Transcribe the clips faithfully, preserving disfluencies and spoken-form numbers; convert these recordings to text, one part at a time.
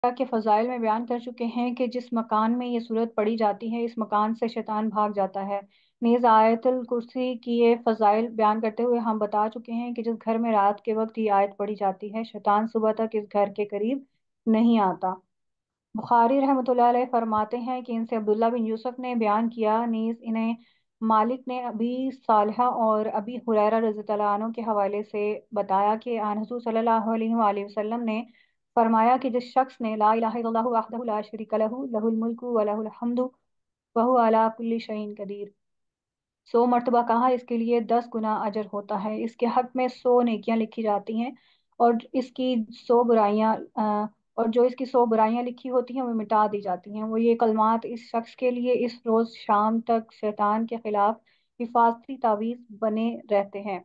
کے فضائل میں بیان کر چکے ہیں کہ جس مکان میں یہ صورت پڑھی جاتی ہے اس مکان سے شیطان بھاگ جاتا ہے۔ نیز آیت الکرسی کی یہ فضائل بیان کرتے ہوئے ہم بتا چکے ہیں کہ جس گھر میں رات کے وقت یہ آیت پڑھی جاتی ہے شیطان صبح تک اس گھر کے قریب نہیں آتا۔ بخاری رحمۃ اللہ علیہ فرماتے ہیں کہ ان سے عبداللہ بن یوسف نے بیان کیا، نیز انہیں مالک نے ابی صالحہ اور ابی ہریرہ رضی اللہ عنہ کے حوالے سے بتایا کہ آن حضور صلی اللہ علیہ وآلہ وسلم نے فرمایا کہ جس شخص نے لا الہ الا اللہ وحدہ لا شریک لہ لہ الملک ولہ الحمد وہو علی کل شیء قدیر سو مرتبہ کہا اس کے لیے دس گنا اجر ہوتا ہے، اس کے حق میں سو نیکیاں لکھی جاتی ہیں اور اس کی سو برائیاں آ، اور جو اس کی سو برائیاں لکھی ہوتی ہیں وہ مٹا دی جاتی ہیں۔ وہ یہ کلمات اس شخص کے لیے اس روز شام تک شیطان کے خلاف حفاظتی تعویذ بنے رہتے ہیں۔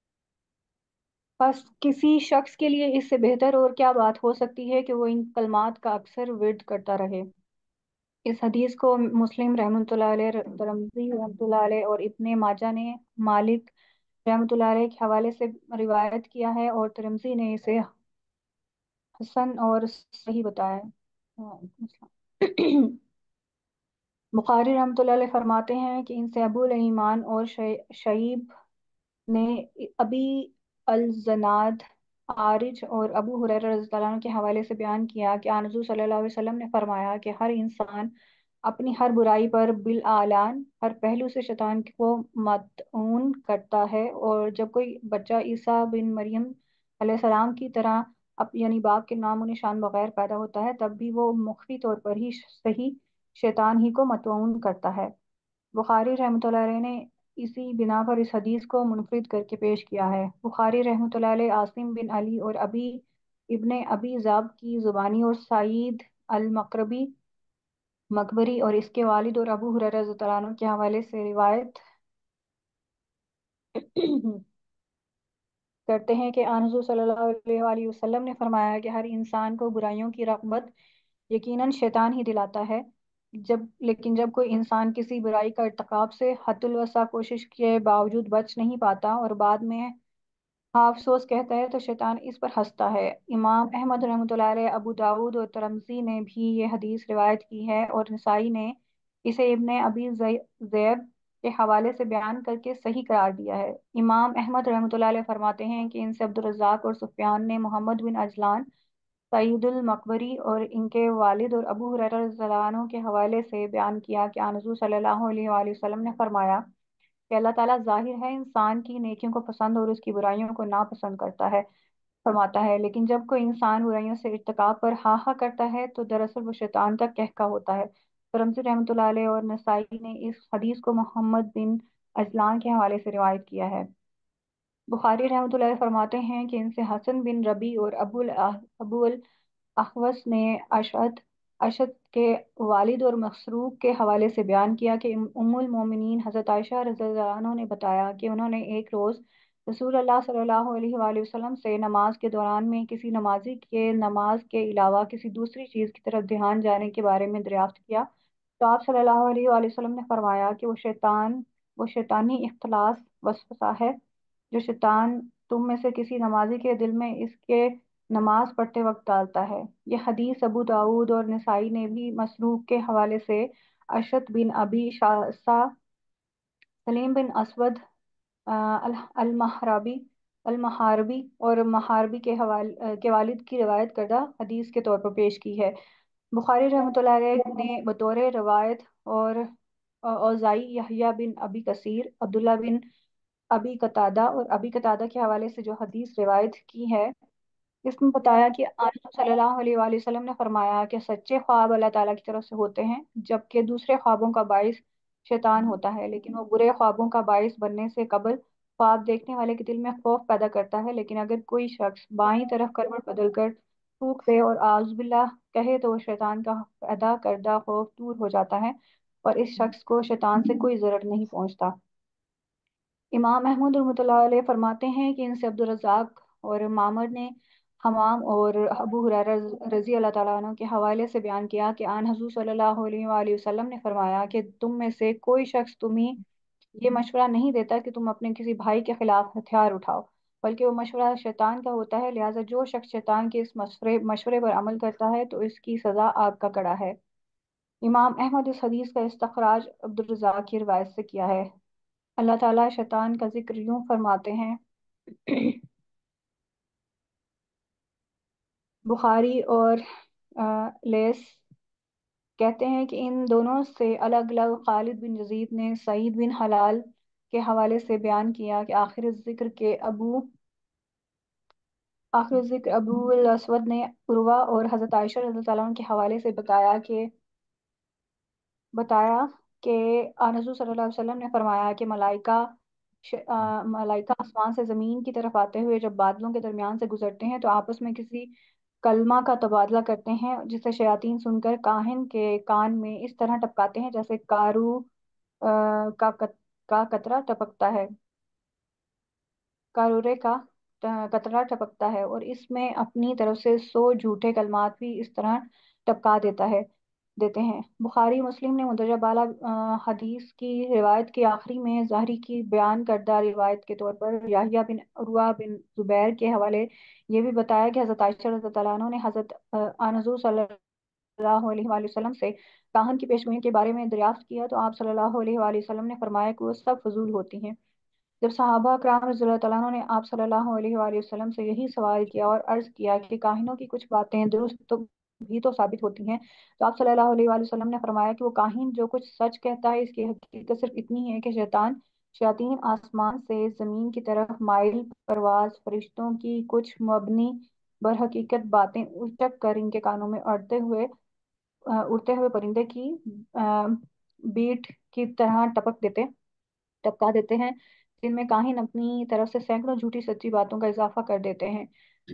بس کسی شخص کے لیے اس سے بہتر اور کیا بات ہو سکتی ہے کہ وہ ان کلمات کا اکثر ورد کرتا رہے۔ اس حدیث کو مسلم رحمۃ اللہ علیہ، ترمذی رحمۃ اللہ علیہ اور ابن ماجہ نے مالک رحمۃ اللہ علیہ کے حوالے سے روایت کیا ہے اور ترمذی نے اسے حسن اور صحیح بتایا ہے۔ بخاری رحمۃ اللہ علیہ فرماتے ہیں کہ ان سے ابو الایمان اور شعیب نے ابی الزناد عارج اور ابو ہریرہ رضی اللہ عنہ کے حوالے سے بیان کیا کہ آن حضور صلی اللہ علیہ وسلم نے فرمایا کہ ہر انسان اپنی ہر برائی پر بالاعلان ہر پہلو سے شیطان کو مطعون کرتا ہے، اور جب کوئی بچہ عیسیٰ بن مریم علیہ السلام کی طرح اب یعنی باپ کے نام و نشان بغیر پیدا ہوتا ہے تب بھی وہ مخفی طور پر ہی صحیح شیطان ہی کو مطعون کرتا ہے۔ بخاری رحمۃ اللہ علیہ نے اسی بنا پر اس حدیث کو منفرد کر کے پیش کیا ہے۔ بخاری رحمۃ اللہ علیہ عاصم بن علی اور ابی ابن ابی ذئب کی زبانی اور سعید المقربی مقبری اور اس کے والد اور ابو ہریرہ رضی اللہ عنہ کے حوالے سے روایت کرتے ہیں کہ آن حضور صلی اللہ علیہ وآلہ وسلم نے فرمایا کہ ہر انسان کو برائیوں کی رغبت یقیناً شیطان ہی دلاتا ہے، جب لیکن جب کوئی انسان کسی برائی کا ارتکاب سے حد الوسع کوشش کے باوجود بچ نہیں پاتا اور بعد میں ہاں افسوس کہتا ہے تو شیطان اس پر ہنستا ہے۔ امام احمد رحمۃ اللہ علیہ، ابو داود اور ترمذی نے بھی یہ حدیث روایت کی ہے اور نسائی نے اسے ابن ابی ذئب کے حوالے سے بیان کر کے صحیح قرار دیا ہے۔ امام احمد رحمۃ اللہ علیہ فرماتے ہیں کہ ان سے عبد الرزاق اور سفیان نے محمد بن عجلان سعید المقبری اور ان کے والد اور ابو ہریرہ رضی اللہ عنہ کے حوالے سے بیان کیا کہ آن حضور صلی اللہ علیہ وآلہ وسلم نے فرمایا کہ اللہ تعالیٰ ظاہر ہے انسان کی نیکیوں کو پسند اور اس کی برائیوں کو ناپسند کرتا ہے فرماتا ہے، لیکن جب کوئی انسان برائیوں سے ارتکاب پر ہاں ہاں کرتا ہے تو دراصل وہ شیطان کا کہکا ہوتا ہے۔ ترمذی رحمۃ اللہ علیہ اور نسائی نے اس حدیث کو محمد بن عجلان کے حوالے سے روایت کیا ہے۔ بخاری رحمۃ اللہ علیہ فرماتے ہیں کہ ان سے حسن بن ربی اور ابو ابو الاحوص نے اشعت اشد کے والد اور مسروق کے حوالے سے بیان کیا کہ ام المومنین حضرت عائشہ رضی اللہ عنہ نے بتایا کہ انہوں نے ایک روز رسول اللہ صلی اللہ علیہ وآلہ وسلم سے نماز کے دوران میں کسی نمازی کے نماز کے علاوہ کسی دوسری چیز کی طرف دھیان جانے کے بارے میں دریافت کیا تو آپ صلی اللہ علیہ وآلہ وسلم نے فرمایا کہ وہ شیطان وہ شیطانی اختلاس وسوسہ ہے جو شیطان تم میں سے کسی نمازی کے دل میں اس کے نماز پڑھتے وقت ڈالتا ہے۔ یہ حدیث ابو داود اور نسائی نے بھی مسروق کے حوالے سے اشعت بن ابی شعثہ، سلیم بن اسود المحرابی المحاربی اور محاربی کے حوالے کے والد کی روایت کردہ حدیث کے طور پر پیش کی ہے۔ بخاری رحمۃ اللہ علیہ نے بطور روایت اور اوزائی، یحییٰ بن ابی کثیر، عبداللہ بن ابی قتادہ اور ابی قتادہ کے حوالے سے جو حدیث روایت کی ہے اس میں بتایا کہ آن صلی اللہ علیہ وآلہ وسلم نے فرمایا کہ سچے خواب اللہ تعالیٰ کی طرف سے ہوتے ہیں جبکہ دوسرے خوابوں کا باعث شیطان ہوتا ہے، لیکن وہ برے خوابوں کا باعث بننے سے قبل خواب دیکھنے والے کے دل میں خوف پیدا کرتا ہے، لیکن اگر کوئی شخص بائیں طرف کروٹ بدل کر تھوک دے اور اعوذ باللہ کہے تو وہ شیطان کا پیدا کردہ خوف دور ہو جاتا ہے اور اس شخص کو شیطان سے کوئی ضرر نہیں پہنچتا۔ امام احمد رحمۃ اللہ علیہ فرماتے ہیں کہ ان سے عبد الرزاق اور معمر نے حمام اور ابو ہریرہ رضی اللہ تعالیٰ عنہ کے حوالے سے بیان کیا کہ آن حضور صلی اللہ علیہ وآلہ وسلم نے فرمایا کہ تم میں سے کوئی شخص تمہیں یہ مشورہ نہیں دیتا کہ تم اپنے کسی بھائی کے خلاف ہتھیار اٹھاؤ بلکہ وہ مشورہ شیطان کا ہوتا ہے، لہٰذا جو شخص شیطان کے اس مشورے مشورے پر عمل کرتا ہے تو اس کی سزا آگ کا کڑا ہے۔ امام احمد اس حدیث کا استخراج عبد الرزاق کی روایت سے کیا ہے۔ اللہ تعالیٰ شیطان کا ذکر یوں فرماتے ہیں، بخاری اور آ، لیس کہتے ہیں کہ ان دونوں سے الگ الگ خالد بن یزید نے سعید بن حلال کے حوالے سے بیان کیا کہ آخر ذکر کے ابو آخر ذکر ابو الاسود نے عروہ اور حضرت عائشہ رضی اللہ عنہ کے حوالے سے بتایا کہ بتایا کہ آن حضور صلی اللہ علیہ وسلم نے فرمایا کہ ملائکہ ش- آ، ملائکہ آسمان سے زمین کی طرف آتے ہوئے جب بادلوں کے درمیان سے گزرتے ہیں تو آپس میں کسی کلمہ کا تبادلہ کرتے ہیں، جسے شیاطین سن کر کاہن کے کان میں اس طرح ٹپکاتے ہیں جیسے کارو آ، کا کت- کا قطرہ ٹپکتا ہے کارورے کا قطرہ ٹپکتا ہے، اور اس میں اپنی طرف سے سو جھوٹے کلمات بھی اس طرح ٹپکا دیتا ہے دیتے ہیں۔ بخاری مسلم نے مندرجہ بالا آ، حدیث کی روایت کے آخری میں ظاہری کی بیان کردہ روایت کے طور پر یحییٰ بن عروہ بن زبیر کے حوالے یہ بھی بتایا کہ حضرت عائشہ رضی اللہ عنہ نے حضرت آ، آن حضور صلی اللہ علیہ وآلہ وسلم سے کاہن کی پیشگوئی کے بارے میں دریافت کیا تو آپ صلی اللہ علیہ وآلہ وسلم نے فرمایا کہ وہ سب فضول ہوتی ہیں۔ جب صحابہ کرام رضی اللہ تعالیٰ عنہ نے آپ صلی اللہ علیہ وآلہ وسلم سے یہی سوال کیا اور عرض کیا کہ کاہنوں کی کچھ باتیں درست تو بھی تو ثابت ہوتی ہیں، تو آپ صلی اللہ علیہ وآلہ وسلم نے فرمایا کہ وہ کاہن جو کچھ سچ کہتا ہے اس کی حقیقت صرف اتنی ہے کہ شیطان شیاطین آسمان سے زمین کی طرف مائل پرواز فرشتوں کی کچھ مبنی برحقیقت باتیں اچک کر ان کے کانوں میں اڑتے ہوئے آ، اڑتے ہوئے پرندے کی آ، بیٹ کی طرح ٹپک دیتے ٹپکا دیتے ہیں، جن میں کاہن اپنی طرف سے سینکڑوں جھوٹی سچی باتوں کا اضافہ کر دیتے ہیں۔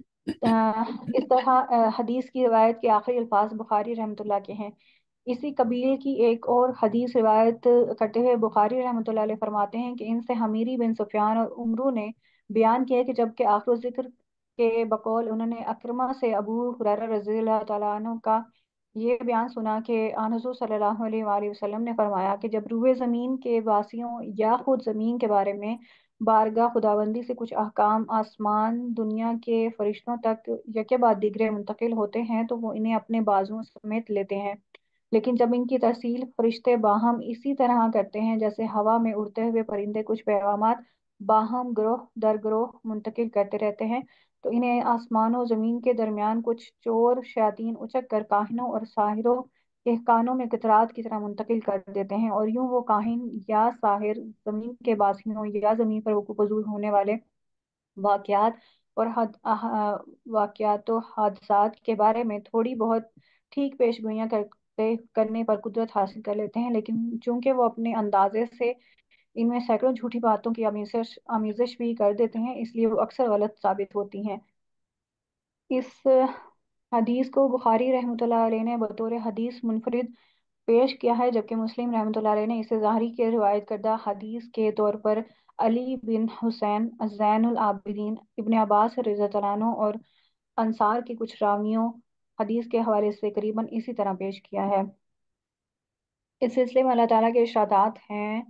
آہ، اس طرح آہ، حدیث کی روایت کے آخری الفاظ بخاری رحمۃ اللہ کے ہیں۔ اسی قبیل کی ایک اور حدیث روایت کرتے ہوئے بخاری رحمۃ اللہ علیہ فرماتے ہیں کہ ان سے حمیری بن سفیان اور عمرو نے بیان کیا کہ جب کہ آخر ذکر کے بقول انہوں نے اکرمہ سے ابو ہریرہ رضی اللہ تعالیٰ عنہ کا یہ بیان سنا کہ آن حضور صلی اللہ علیہ وآلہ وسلم نے فرمایا کہ جب روئے زمین کے واسیوں یا خود زمین کے بارے میں بارگاہ خداوندی سے کچھ احکام آسمان دنیا کے فرشتوں تک یکے بعد دیگرے منتقل ہوتے ہیں تو وہ انہیں اپنے بازوؤں سمیت لیتے ہیں، لیکن جب ان کی ترسیل فرشتے باہم اسی طرح کرتے ہیں جیسے ہوا میں اڑتے ہوئے پرندے کچھ پیغامات باہم گروہ در گروہ منتقل کرتے رہتے ہیں، تو انہیں آسمان و زمین کے درمیان کچھ چور شیاطین اچک کر کاہنوں اور ساحروں کے کانوں میں قطرات کی طرح منتقل کر دیتے ہیں، اور یوں وہ کاہن یا ساحر زمین کے باسیوں یا زمین پر وقوع پذیر ہونے والے واقعات اور حد آہ، واقعات و حادثات کے بارے میں تھوڑی بہت ٹھیک پیش گوئیاں کرتے کرنے پر قدرت حاصل کر لیتے ہیں، لیکن چونکہ وہ اپنے اندازے سے ان میں سینکڑوں جھوٹی باتوں کی آمیزش آمیزش بھی کر دیتے ہیں، اس لیے وہ اکثر غلط ثابت ہوتی ہیں۔ اس حدیث کو بخاری رحمۃ اللہ علیہ نے بطور حدیث منفرد پیش کیا ہے، جبکہ مسلم رحمۃ اللہ علیہ نے اسے ظاہری کے روایت کردہ حدیث کے طور پر علی بن حسین زین العابدین، ابن عباس رضی اللہ عنہ اور انصار کے کچھ راویوں حدیث کے حوالے سے قریباً اسی طرح پیش کیا ہے۔ اس سلسلے میں اللہ تعالیٰ کے ارشادات ہیں،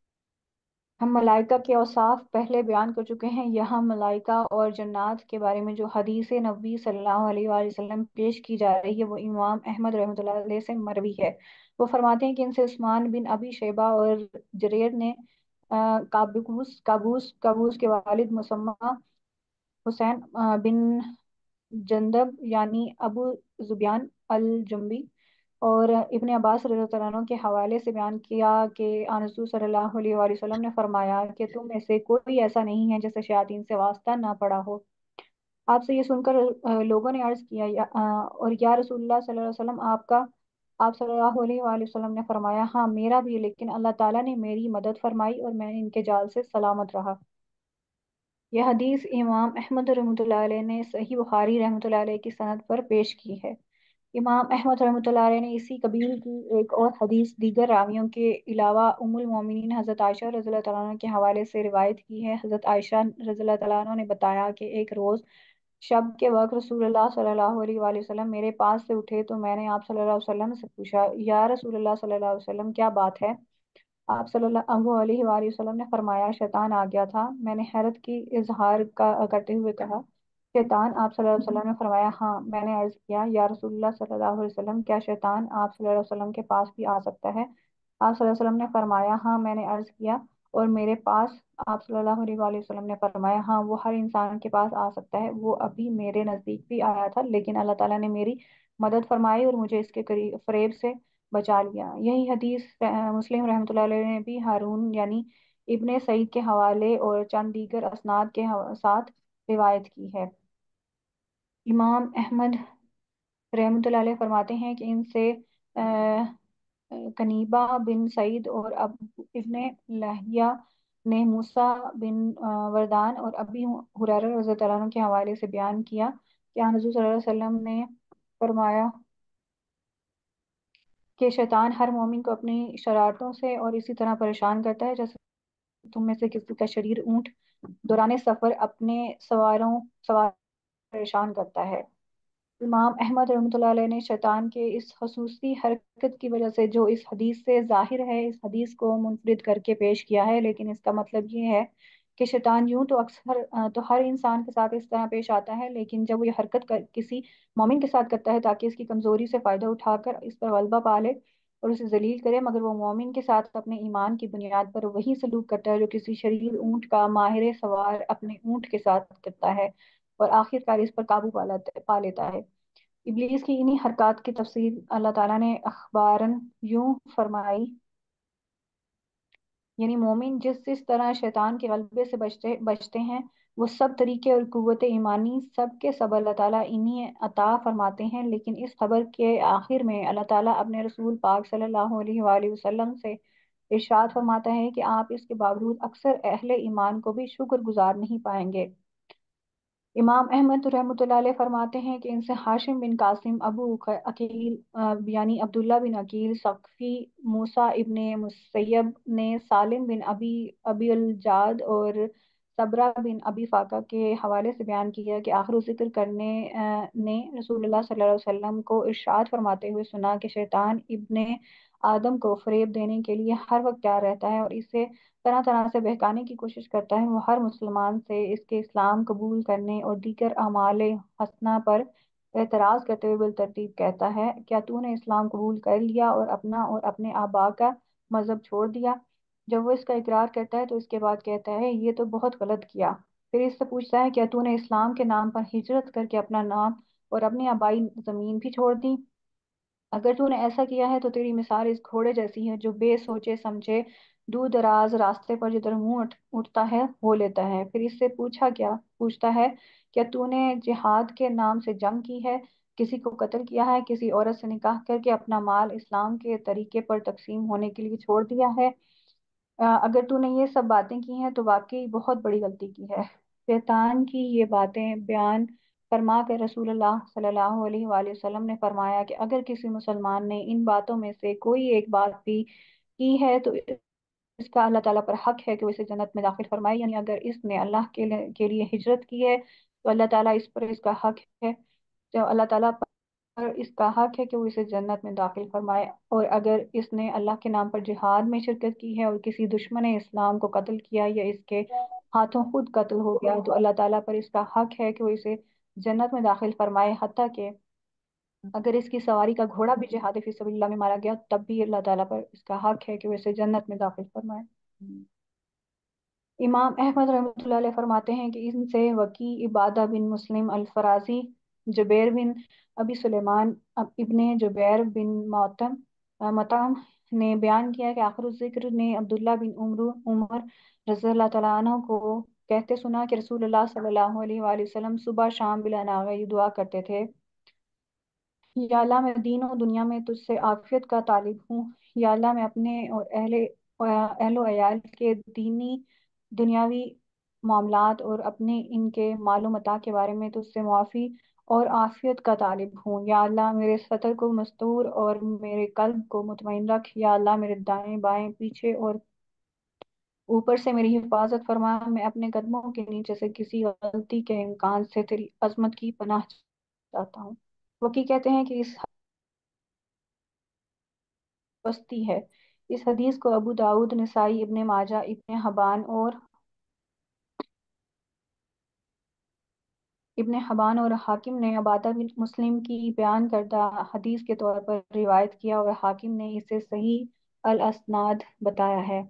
ہم ملائکہ کے اوصاف پہلے بیان کر چکے ہیں، یہاں ملائکہ اور جنات کے بارے میں جو حدیث نبوی صلی اللہ علیہ وآلہ وسلم پیش کی جا رہی ہے وہ امام احمد رحمۃ اللہ علیہ سے مروی ہے۔ وہ فرماتے ہیں کہ ان سے عثمان بن ابی شیبہ اور جریر نے آ، کابوس کابوس کابوس کے والد مسمى حسین آ، بن جندب یعنی ابو زبیان الجنبی اور ابن عباس رضی اللہ عنہ کے حوالے سے بیان کیا کہ آن رسول صلی اللہ علیہ وآلہ وسلم نے فرمایا کہ تم میں سے کوئی ایسا نہیں ہے جسے شیاطین سے واسطہ نہ پڑا ہو۔ آپ سے یہ سن کر آ، لوگوں نے عرض کیا یا آ، اور یا رسول اللہ صلی اللہ علیہ وسلم آپ کا آپ صلی اللہ علیہ وآلہ وسلم نے فرمایا ہاں میرا بھی، لیکن اللہ تعالیٰ نے میری مدد فرمائی اور میں ان کے جال سے سلامت رہا۔ یہ حدیث امام احمد رحمۃ اللہ علیہ نے صحیح بخاری رحمۃ اللہ علیہ کی سند پر پیش کی ہے۔ امام احمد رحمۃ اللہ علیہ نے اسی قبیل کی ایک اور حدیث دیگر راویوں کے علاوہ ام المومنین حضرت عائشہ رضی اللہ تعالیٰ عنہ کے حوالے سے روایت کی ہے۔ حضرت عائشہ رضی اللہ تعالیٰ عنہ نے بتایا کہ ایک روز شب کے وقت رسول اللہ صلی اللہ علیہ وآلہ وسلم میرے پاس سے اٹھے تو میں نے آپ صلی اللہ علیہ وسلم سے پوچھا، یا رسول اللہ صلی اللہ علیہ وسلم کیا بات ہے؟ آپ صلی اللہ علیہ وآلہ وسلم نے فرمایا، شیطان آ گیا تھا۔ میں نے حیرت کی اظہار کا کرتے ہوئے کہا، شیطان؟ آپ صلی اللہ علیہ وسلم نے فرمایا، ہاں۔ میں نے عرض کیا، یا رسول اللہ صلی اللہ علیہ وسلم، کیا شیطان آپ صلی اللہ علیہ وسلم کے پاس بھی آ سکتا ہے؟ آپ صلی اللہ علیہ وسلم نے فرمایا، ہاں۔ میں نے عرض کیا، اور میرے پاس؟ آپ صلی اللہ علیہ وآلہ وسلم نے فرمایا، ہاں، وہ ہر انسان کے پاس آ سکتا ہے۔ وہ ابھی میرے نزدیک بھی آیا تھا، لیکن اللہ تعالیٰ نے میری مدد فرمائی اور مجھے اس کے قریب فریب سے بچا لیا۔ یہی حدیث آ، مسلم رحمۃ اللہ علیہ نے بھی ہارون یعنی ابن سعید کے حوالے اور چند دیگر اسناد کے حو- ساتھ روایت کی ہے۔ امام احمد رحمۃ اللہ علیہ فرماتے ہیں کہ ان سے آ، کنیبہ بن سعید اور اب ابن لہیہ نے موسیٰ بن آ، وردان اور ابی ہریرہ رضی اللہ عنہ کے حوالے سے بیان کیا کہ آن حضور صلی اللہ علیہ وسلم نے فرمایا کہ شیطان ہر مومن کو اپنی شرارتوں سے اور اسی طرح پریشان کرتا ہے، جیسے تم میں سے کسی کا شریر اونٹ دوران سفر اپنے سواروں سوار پریشان کرتا ہے۔ امام احمد رحمۃ اللہ علیہ نے شیطان کے اس خصوصی حرکت کی وجہ سے جو اس حدیث سے ظاہر ہے، اس حدیث کو منفرد کر کے پیش کیا ہے، لیکن اس کا مطلب یہ ہے کہ شیطان یوں تو اکثر آ، تو ہر انسان کے ساتھ اس طرح پیش آتا ہے، لیکن جب وہ یہ حرکت کر کسی مومن کے ساتھ کرتا ہے تاکہ اس کی کمزوری سے فائدہ اٹھا کر اس پر غلبہ پا لے اور اسے ذلیل کرے، مگر وہ مومن کے ساتھ اپنے ایمان کی بنیاد پر وہی سلوک کرتا ہے جو کسی شریر اونٹ کا ماہر سوار اپنے اونٹ کے ساتھ کرتا ہے، اور آخر کار اس پر قابو پا لیتا پا لیتا ہے۔ ابلیس کی انہی حرکات کی تفصیل اللہ تعالیٰ نے اخبارن یوں فرمائی، یعنی مومن جس جس طرح شیطان کے غلبے سے بچتے بچتے ہیں، وہ سب طریقے اور قوت ایمانی سب کے سب اللہ تعالیٰ انہیں عطا فرماتے ہیں، لیکن اس خبر کے آخر میں اللہ تعالیٰ اپنے رسول پاک صلی اللہ علیہ وآلہ وسلم سے ارشاد فرماتا ہے کہ آپ اس کے باوجود اکثر اہل ایمان کو بھی شکر گزار نہیں پائیں گے۔ امام احمد رحمۃ اللہ علیہ فرماتے ہیں کہ ان سے ہاشم بن قاسم، ابو عق- عقیل آ، یعنی عبداللہ بن عقیل ثقفی، موسیٰ ابن مسیب نے سالم بن ابی ابی الجاد اور صبرہ بن ابی فاقہ کے حوالے سے بیان کیا کہ آخر ذکر کرنے آ، نے رسول اللہ صلی اللہ علیہ وسلم کو ارشاد فرماتے ہوئے سنا کہ شیطان ابن آدم کو فریب دینے کے لیے ہر وقت تیار رہتا ہے اور اسے طرح طرح سے بہکانے کی کوشش کرتا ہے۔ وہ ہر مسلمان سے اس کے اسلام قبول کرنے اور دیگر اعمال حسنہ پر اعتراض کرتے ہوئے بالترتیب کہتا ہے، کیا تو نے اسلام قبول کر لیا اور اپنا اور اپنے آبا کا مذہب چھوڑ دیا؟ جب وہ اس کا اقرار کرتا ہے تو اس کے بعد کہتا ہے، یہ تو بہت غلط کیا۔ پھر اس سے پوچھتا ہے، کیا تو نے اسلام کے نام پر ہجرت کر کے اپنا نام اور اپنی آبائی زمین بھی چھوڑ دی؟ اگر تو نے ایسا کیا ہے تو تیری مثال اس گھوڑے جیسی ہے جو بے سوچے سمجھے دور دراز راستے پر جدھر منہ اٹھ- اٹھتا ہے ہو لیتا ہے۔ پھر اس سے پوچھا کیا پوچھتا ہے، کیا تو نے جہاد کے نام سے جنگ کی ہے، کسی کو قتل کیا ہے، کسی عورت سے نکاح کر کے اپنا مال اسلام کے طریقے پر تقسیم ہونے کے لیے چھوڑ دیا ہے؟ آ، اگر تو نے یہ سب باتیں کی ہیں تو واقعی بہت بڑی غلطی کی ہے۔ شیطان کی یہ باتیں بیان فرما کر رسول اللہ صلی اللہ علیہ وآلہ وسلم نے فرمایا کہ اگر کسی مسلمان نے ان باتوں میں سے کوئی ایک بات بھی کی ہے تو اس کا اللہ تعالیٰ پر حق ہے کہ وہ اسے جنت میں داخل فرمائے، یعنی اگر اس نے اللہ کے لیے کے لیے ہجرت کی ہے تو اللہ تعالیٰ اس پر اس کا حق ہے تو اللہ تعالیٰ پر اس کا حق ہے کہ وہ اسے جنت میں داخل فرمائے، اور اگر اس نے اللہ کے نام پر جہاد میں شرکت کی ہے اور کسی دشمن اسلام کو قتل کیا یا اس کے ہاتھوں خود قتل ہو گیا تو اللہ تعالیٰ پر اس کا حق ہے کہ وہ اسے جنت میں داخل فرمائے، حتیٰ کہ اگر اس کی سواری کا گھوڑا بھی جہاد فی سبیل اللہ میں مارا گیا تب بھی اللہ تعالیٰ پر اس کا حق ہے کہ وہ اسے جنت میں داخل فرمائے۔ امام احمد رحمۃ اللہ علیہ فرماتے ہیں کہ ان سے وکی عبادہ بن مسلم الفرازی، جبیر بن ابی سلیمان ابن جبیر بن معتم مطعم نے بیان کیا کہ آخر الذکر نے عبداللہ بن عمر عمر رضی اللہ تعالیٰ عنہ کو کہتے سنا کہ رسول اللہ صلی اللہ علیہ وآلہ وسلم صبح شام بلا ناغہ یہ دعا کرتے تھے، یا اللہ میں دین و دنیا میں تجھ سے عافیت کا طالب ہوں، یا اللہ میں اپنے اور اہل اہل و عیال کے دینی دنیاوی معاملات اور اپنے ان کے مال و متاع کے بارے میں تجھ سے معافی اور عافیت کا طالب ہوں، یا اللہ میرے سطر کو مستور اور میرے قلب کو مطمئن رکھ، یا اللہ میرے دائیں بائیں پیچھے اور اوپر سے میری حفاظت فرما، میں اپنے قدموں کے نیچے سے کسی غلطی کے امکان سے تیری عظمت کی پناہ چاہتا ہوں۔ وکی کہتے ہیں کہ اس بستی ہے، اس حدیث کو ابو داود، نسائی، ابن ماجہ، ابن حبان اور ابن حبان اور حاکم نے عبادہ بن مسلم کی بیان کردہ حدیث کے طور پر روایت کیا، اور حاکم نے اسے صحیح الاسناد بتایا ہے۔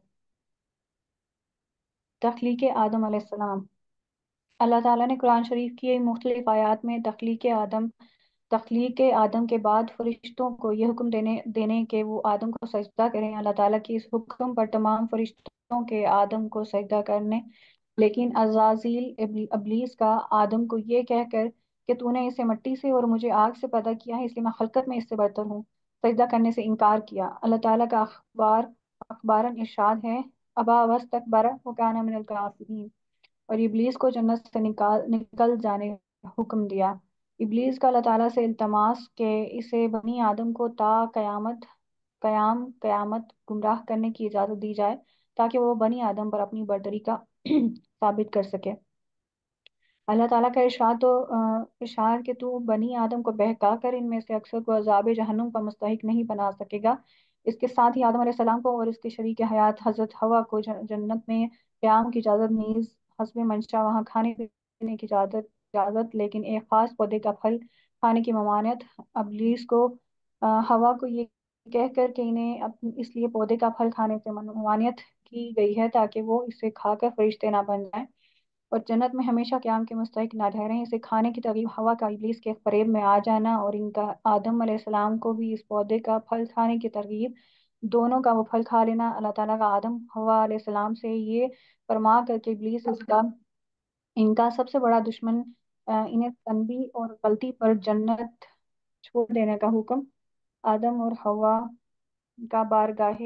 تخلیق آدم علیہ السلام۔ اللہ تعالیٰ نے قرآن شریف کی مختلف آیات میں تخلیق آدم تخلیق آدم کے بعد فرشتوں کو یہ حکم دینے دینے کہ وہ آدم کو سجدہ کریں۔ اللہ تعالیٰ کی اس حکم پر تمام فرشتوں کے آدم کو سجدہ کرنے، لیکن عزازیل ابلیس کا آدم کو یہ کہہ کر کہ تو نے اسے مٹی سے اور مجھے آگ سے پیدا کیا ہے، اس لیے میں خلقت میں اس سے برتر ہوں، سجدہ کرنے سے انکار کیا۔ اللہ تعالیٰ کا اخبار اخباراً ارشاد ہے، ابا واستکبر وکان من الکافرین، اور ابلیس کو جنت سے نکال نکل جانے حکم دیا۔ ابلیس کا اللہ تعالیٰ سے التماس کہ اسے بنی آدم کو تا قیامت قیام قیامت گمراہ کرنے کی اجازت دی جائے تاکہ وہ بنی آدم پر اپنی برتری کا ثابت کر سکے۔ اللہ تعالیٰ کا ارشاد تو آ، ارشاد کہ تو بنی آدم کو بہکا کر ان میں سے اکثر کو عذاب جہنم کا مستحق نہیں بنا سکے گا۔ اس کے ساتھ ہی آدم علیہ السلام کو اور اس کے شریک حیات حضرت حوا کو جنت میں قیام کی اجازت، نیز حسب منشا وہاں کھانے پینے کی اجازت اجازت لیکن ایک خاص پودے کا پھل کھانے کی ممانعت۔ ابلیس کو آ، حوا کو یہ کہہ کر کہ انہیں اپ- اس لیے پودے کا پھل کھانے سے ممانعت کی گئی ہے تاکہ وہ اسے کھا کر فرشتے نہ بن جائیں اور جنت میں ہمیشہ قیام کے مستحق نہ ٹھہریں۔ اسے کھانے کی ترغیب ہوا کا ابلیس کے فریب میں آ جانا اور ان کا آدم علیہ السلام کو بھی اس پودے کا پھل کھانے کی ترغیب، دونوں کا وہ پھل کھا لینا۔ اللہ تعالیٰ کا آدم ہوا علیہ السلام سے یہ فرما کر کہ ابلیس اس کا ان کا سب سے بڑا دشمن، آ، انہیں تنبیہ اور غلطی پر جنت چھوڑ دینے کا حکم۔ آدم اور حوا کا بارگاہ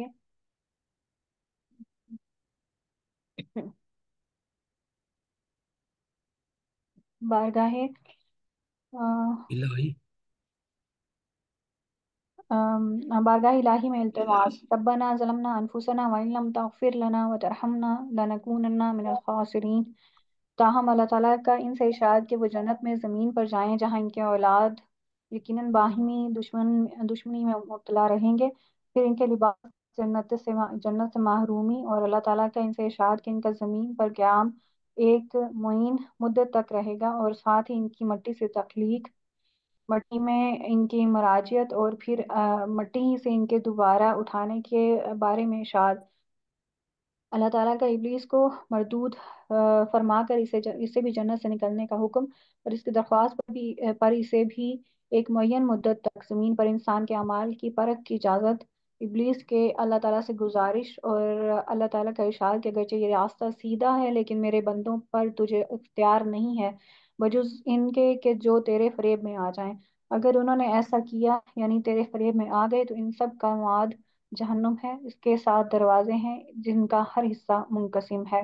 بارگاہ الہی آم، بارگاہ الہی میں التماس۔ ربنا ظلمنا انفسنا وان لم تغفر لنا وترحمنا لنکونن من الخاسرین۔ تاہم اللہ تعالیٰ کا ان سے ارشاد کہ وہ جنت میں زمین پر جائیں جہاں ان کے اولاد یقیناً باہمی دشمن دشمنی میں مبتلا رہیں گے، پھر ان کے لباس جنت سے جنت سے محرومی، اور اللہ تعالیٰ کا ان سے ارشاد کہ ان کا زمین پر قیام ایک معین مدت تک رہے گا، اور ساتھ ہی ان کی مٹی سے تخلیق، مٹی میں ان کی مراجعت، اور پھر آ، مٹی ہی سے ان کے دوبارہ اٹھانے کے بارے میں ارشاد۔ اللہ تعالیٰ کا ابلیس کو مردود آ، فرما کر اسے اسے بھی جنت سے نکلنے کا حکم، اور اس کی درخواست پر بھی پر اسے بھی ایک معین مدت تک زمین پر انسان کے اعمال کی پرکھ کی اجازت۔ ابلیس کے اللہ تعالیٰ سے گزارش اور اللہ تعالیٰ کا ارشاد کہ اگرچہ یہ راستہ سیدھا ہے لیکن میرے بندوں پر تجھے اختیار نہیں ہے بجز ان کے کہ جو تیرے فریب میں آ جائیں۔ اگر انہوں نے ایسا کیا یعنی تیرے فریب میں آ گئے تو ان سب کا معاد جہنم ہے، اس کے ساتھ دروازے ہیں جن کا ہر حصہ منقسم ہے۔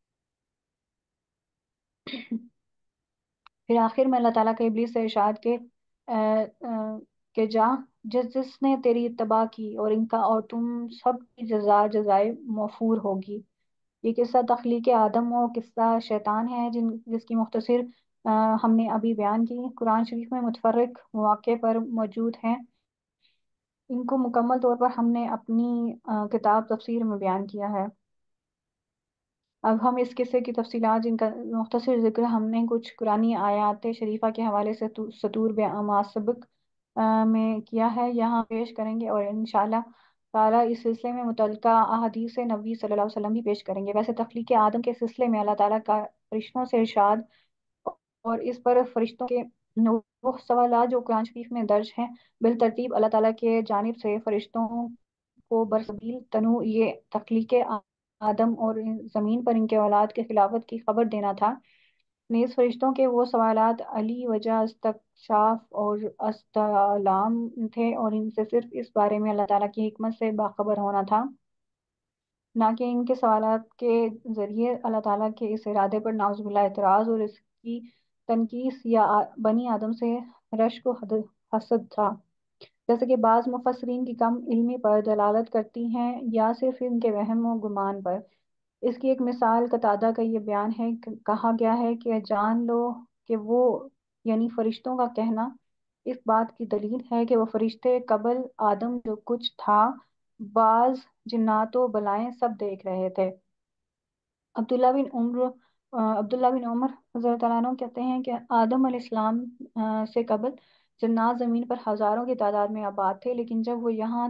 پھر آخر میں اللہ تعالیٰ کا ابلیس سے ارشاد کہ اے اے کہ جا، جس جس نے تیری اتباع کی اور ان کا اور تم سب کی جزا جزائے موفور ہوگی۔ یہ قصہ تخلیق آدم و قصہ شیطان ہے جن جس کی مختصر آ، ہم نے ابھی بیان کی۔ قرآن شریف میں متفرق مواقع پر موجود ہیں، ان کو مکمل طور پر ہم نے اپنی آ، کتاب تفسیر میں بیان کیا ہے۔ اب ہم اس قصے کی تفصیلات جن کا مختصر ذکر ہم نے کچھ قرآنی آیات شریفہ کے حوالے سے تو- سطور ما سبق آ، میں کیا ہے یہاں پیش کریں گے، اور انشاءاللہ تعالیٰ اس سلسلے میں متعلقہ احادیث نبی صلی اللہ علیہ وسلم بھی پیش کریں گے۔ ویسے تخلیق آدم کے سلسلے میں اللہ تعالیٰ کا فرشتوں سے ارشاد اور اس پر فرشتوں کے وہ سوالات جو قرآن شریف میں درج ہیں، بالترتیب اللہ تعالیٰ کے جانب سے فرشتوں کو برسبیل تنوع یہ تخلیق آدم اور زمین پر ان کے اولاد کے خلافت کی خبر دینا تھا۔ نیز فرشتوں کے وہ سوالات علی وجہ استکشاف اور استعلام تھے، اور ان سے صرف اس بارے میں اللہ تعالیٰ کی حکمت سے باخبر ہونا تھا، نہ کہ ان کے سوالات کے ذریعے اللہ تعالیٰ کے اس ارادے پر نعوذ باللہ اعتراض اور اس کی تنقیص یا آ- بنی آدم سے رشک و حد- حسد تھا، جیسے کہ بعض مفسرین کی کم علمی پر دلالت کرتی ہیں یا صرف ان کے وہم و گمان پر۔ اس کی ایک مثال قتادہ کا یہ بیان ہے کہ کہا گیا ہے کہ جان لو کہ وہ یعنی فرشتوں کا کہنا اس بات کی دلیل ہے کہ وہ فرشتے قبل آدم جو کچھ تھا، بعض जिन्नात व बलाएं सब देख रहे थे। अब्दुल्ला बिन उम्र अ, अब्दुल्ला बिन उमर रज़ियल्लाहु ताला अन्हु कहते हैं कि आदम अलैहिस्सलाम अ, से कबल जन्नात जमीन पर हजारों की तादाद में आबाद थे, लेकिन जब वो यहाँ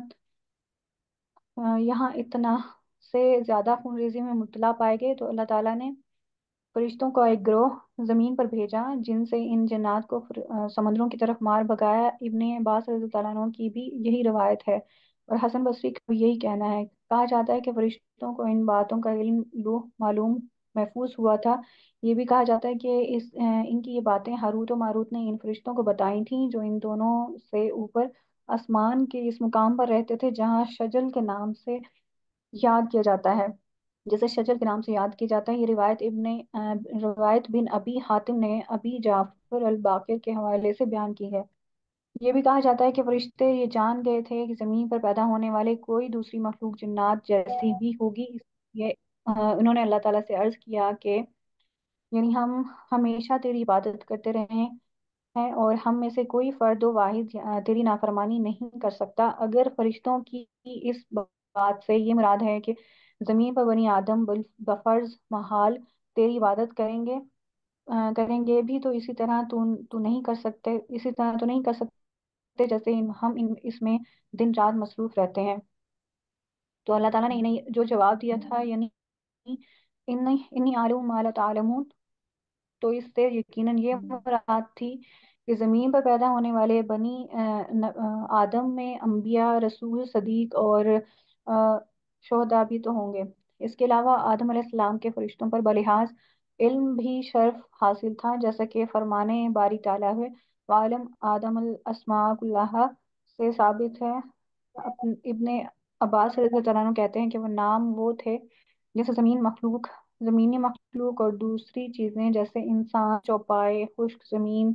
अ, यहाँ इतना से ज्यादा खूनरेजी में मुब्तला पाए गए तो अल्लाह ताला ने फरिश्तों का एक गिरोह जमीन पर भेजा, जिनसे इन जन्नात को फिर, अ, समंदरों की तरफ मार भगाया। इब्ने अब्बास रज़ी अल्लाह तआला अन्हु की भी यही रवायत है और हसन बसरी का भी यही कहना है। कहा जाता है कि फरिश्तों को इन बातों का इल्म लूह मालूम महफूज हुआ था। ये भी कहा जाता है कि इस अ, इनकी ये बातें हारूत और मारूत ने इन फरिश्तों को बताई थीं, जो इन दोनों से ऊपर आसमान के इस मुकाम पर रहते थे जहाँ शजल के नाम से याद किया जाता है, जैसे शजर के नाम से याद किया जाता है। ये रिवायत इब्ने अ, रिवायत बिन अबी हातिम ने अबी जाफर अल बाकिर के हवाले से बयान की है। ये भी कहा जाता है कि फरिश्ते ये जान गए थे कि जमीन पर पैदा होने वाले कोई दूसरी मखलूक जिन्नात जैसी भी होगी, इसलिए अ, उन्होंने अल्लाह ताला से अर्ज किया कि यानी हम हमेशा तेरी इबादत करते रहे हैं और हम में से कोई फर्द व वाहिद अ, तेरी नाफरमानी नहीं कर सकता। अगर फरिश्तों की इस बात से ये मुराद है कि जमीन पर बनी आदम बल- बफर्ज महाल तेरी इबादत करेंगे अ, करेंगे भी, तो इसी तरह तू तू नहीं कर सकते इसी तरह तो नहीं कर सकते जैसे इन, हम इन, इसमें दिन रात मसरूफ रहते हैं। तो अल्लाह ताला ने इन्हें जो जवाब दिया था, यानी इन इन्नी आलम माला तालमून, तो इससे यकीनन ये मुराद थी कि ज़मीन पर पैदा होने वाले बनी अ, न, अ, आदम में अम्बिया रसूल सदीक और अ, शुहदा भी तो होंगे। इसके अलावा आदम अलैहिस्सलाम के फरिश्तों पर बलिहाज इल्म भी शर्फ हासिल था, जैसा कि फरमाने बारी ताला है, वालम आदम अल अस्मा कुल्लाहा से साबित है। अपन इब्ने अब्बास रज़ी अल्लाह अन्हु कहते हैं कि वो नाम वो थे जैसे जमीन मखलूक जमीनी मखलूक और दूसरी चीजें जैसे इंसान, चौपाए, खुश्क जमीन,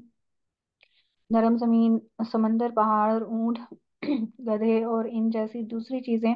नरम जमीन, समंदर, पहाड़ और ऊंट, गधे और इन जैसी दूसरी चीजें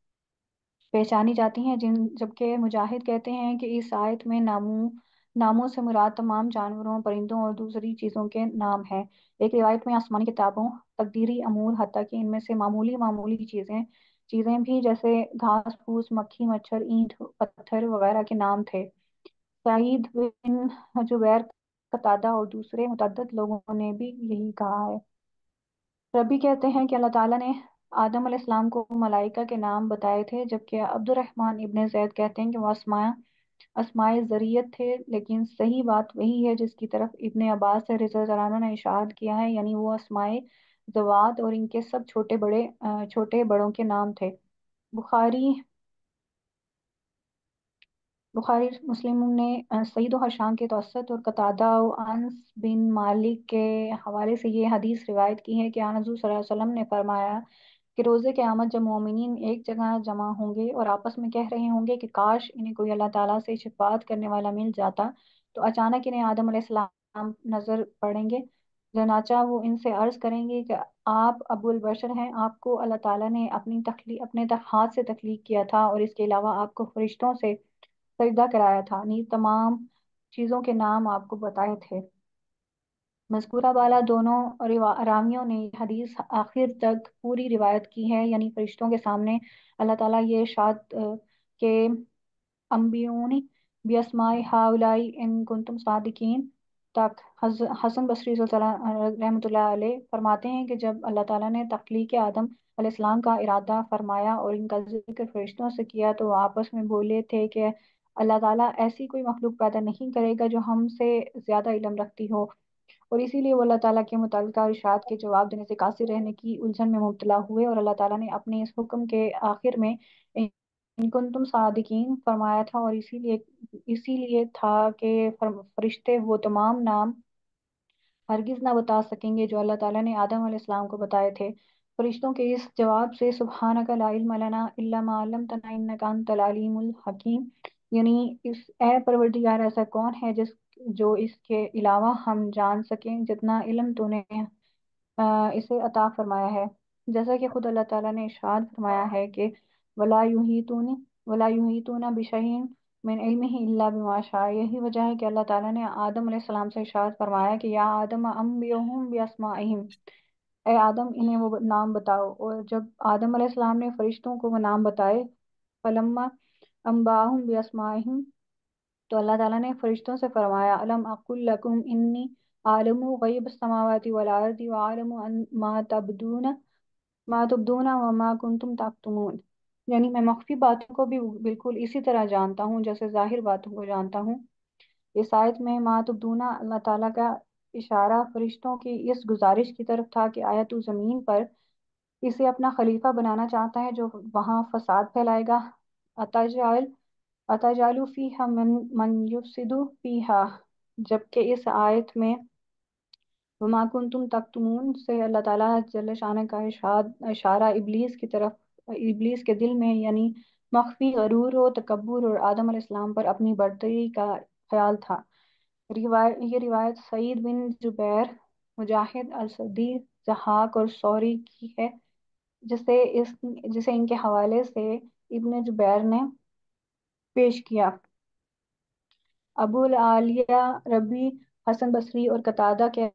पहचानी जाती हैं। जिन जबकि मुजाहिद कहते हैं कि इस आयत में नामों नामों से मुराद तमाम जानवरों, परिंदों और दूसरी चीज़ों के नाम हैं। एक रिवायत में आसमानी किताबों, तकदीरी अमूर, हत्ता कि इनमें से मामूली मामूली चीज़ें चीज़ें भी जैसे घास फूस, मक्खी मच्छर, ईंट पत्थर वगैरह के नाम थे। सईद बिन जुबैर, कतादा और दूसरे मुतअद्दिद लोगों ने भी यही कहा है। रबी कहते हैं कि अल्लाह ताला ने आदम अलैहिस्सलाम को मलाइका के नाम बताए थे, जबकि अब्दुर्रहमान इब्ने जैद कहते हैं कि वो अस्मा अस्माए ज़रियत थे, लेकिन सही बात वही है जिसकी तरफ इब्ने अब्बास से रिज़ल्ट ने इशारा किया है, यानी वो अस्माए ज़वात और इनके सब छोटे बड़े अ, छोटे बड़ों के नाम थे। बुखारी बुखारी मुस्लिम ने अ, सईद व हशाम के तवसत और कतादा व अनस बिन मालिक के हवाले से ये हदीस रिवायत की है कि आन हज़ूर सल्लल्लाहु अलैहि वसल्लम ने फरमाया कि रोज़े क़यामत जब मोमिनीन एक जगह जमा होंगे और आपस में कह रहे होंगे कि काश इन्हें कोई अल्लाह ताला से शिफ़ाअत करने वाला मिल जाता, तो अचानक इन्हें आदम अलैहिस्सलाम नजर पड़ेंगे। चनाचा वो इनसे अर्ज करेंगे कि आप अबुल बशर हैं, आपको अल्लाह ताला ने अपनी तखली अपने तक हाथ से तख्लीक किया था और इसके अलावा आपको फरिश्तों से सजदा कराया था, नीज तमाम चीज़ों के नाम आपको बताए थे। मज़कूरा वाला दोनों रिवा- रावियों ने ये हदीस आखिर तक पूरी रिवायत की है, यानी फरिश्तों के सामने अल्लाह ताला ये इरशाद अ, के अम्बियूनी बिस्माई हाउलाई इन कुंतुम सादिकीन तक। हज, हसन बसरी रहमतुल्लाह अलैह फरमाते हैं कि जब अल्लाह ताला ने तख्लीक आदम अलैहिस्सलाम का इरादा फरमाया और इनका जिक्र फरिश्तों से किया, तो वो आपस में बोले थे कि अल्लाह ताला ऐसी कोई मखलूक पैदा नहीं करेगा जो हमसे ज्यादा इल्म रखती हो, और इसीलिए वो अल्लाह ताला के मुतल्लिका इरशाद के जवाब देने से कासिर रहने की उलझन में मुब्तला हुए और अल्लाह ताला ने अपने इस हुक्म के आखिर में इन कुंतुम सादिकीन फरमाया था, और इसीलिए इसीलिए था कि फर- फरिश्ते वो तमाम नाम हरगिज ना बता सकेंगे जो अल्लाह ताला ने आदम अलैहिस्सलाम को बताए थे। फरिश्तों के इस जवाब से सुब्हानका ला इल्म लना इल्ला मा अल्लमतना इन्नका अंतल अलीमुल हकीम, यानी इस ए परवरदिगार ऐसा कौन है जिस जो इसके अलावा हम जान सकें जितना इल्म तूने अ, इसे अता फरमाया है। जैसा कि खुद अल्लाह ताला ने इरशाद फरमाया है कि वला युहीतून वला युहीतूना बिशैइन मिन इल्मिही इल्ला बिमा शाअ। यही वजह है कि अल्लाह ताला ने आदम अलैहिस्सलाम से इरशाद फरमाया कि या आदम अम्बियुहुम बिअस्माइहिम, اے آدم انہیں وہ نام بتاؤ۔ اور جب آدم علیہ السلام نے فرشتوں کو وہ نام بتائے، فلما انباہم باسمائہم، تو اللہ تعالیٰ نے فرشتوں سے فرمایا، الم اقل لکم انی عالم غیب السماوات والارض وعالم ان ما تبدون ما تبدون وما کنتم تکتمون، یعنی میں مخفی باتوں کو بھی بالکل اسی طرح جانتا ہوں جیسے ظاہر باتوں کو جانتا ہوں۔ اس آیت میں ما تبدون، اللہ تعالیٰ کا اشارہ فرشتوں کی اس گزارش کی طرف تھا کہ آیا تو زمین پر اسے اپنا خلیفہ بنانا چاہتا ہے جو وہاں فساد پھیلائے گا۔ اتجعل اتجعل فیہا من من یفسد فیہا، جبکہ اس آیت میں وما کنتم تکتمون سے اللہ تعالیٰ جل شانہ کا ارشاد اشارہ ابلیس کی طرف، ابلیس کے دل میں یعنی مخفی غرور و تکبر اور آدم علیہ السلام پر اپنی برتری کا خیال تھا۔ روایت یہ روایت سعید بن جبیر، مجاہد السدی، ضحاک اور ثوری کی ہے، جسے اس جسے ان کے حوالے سے ابن جبیر نے پیش کیا۔ ابو العالیہ ربی، حسن بصری اور قتادہ کے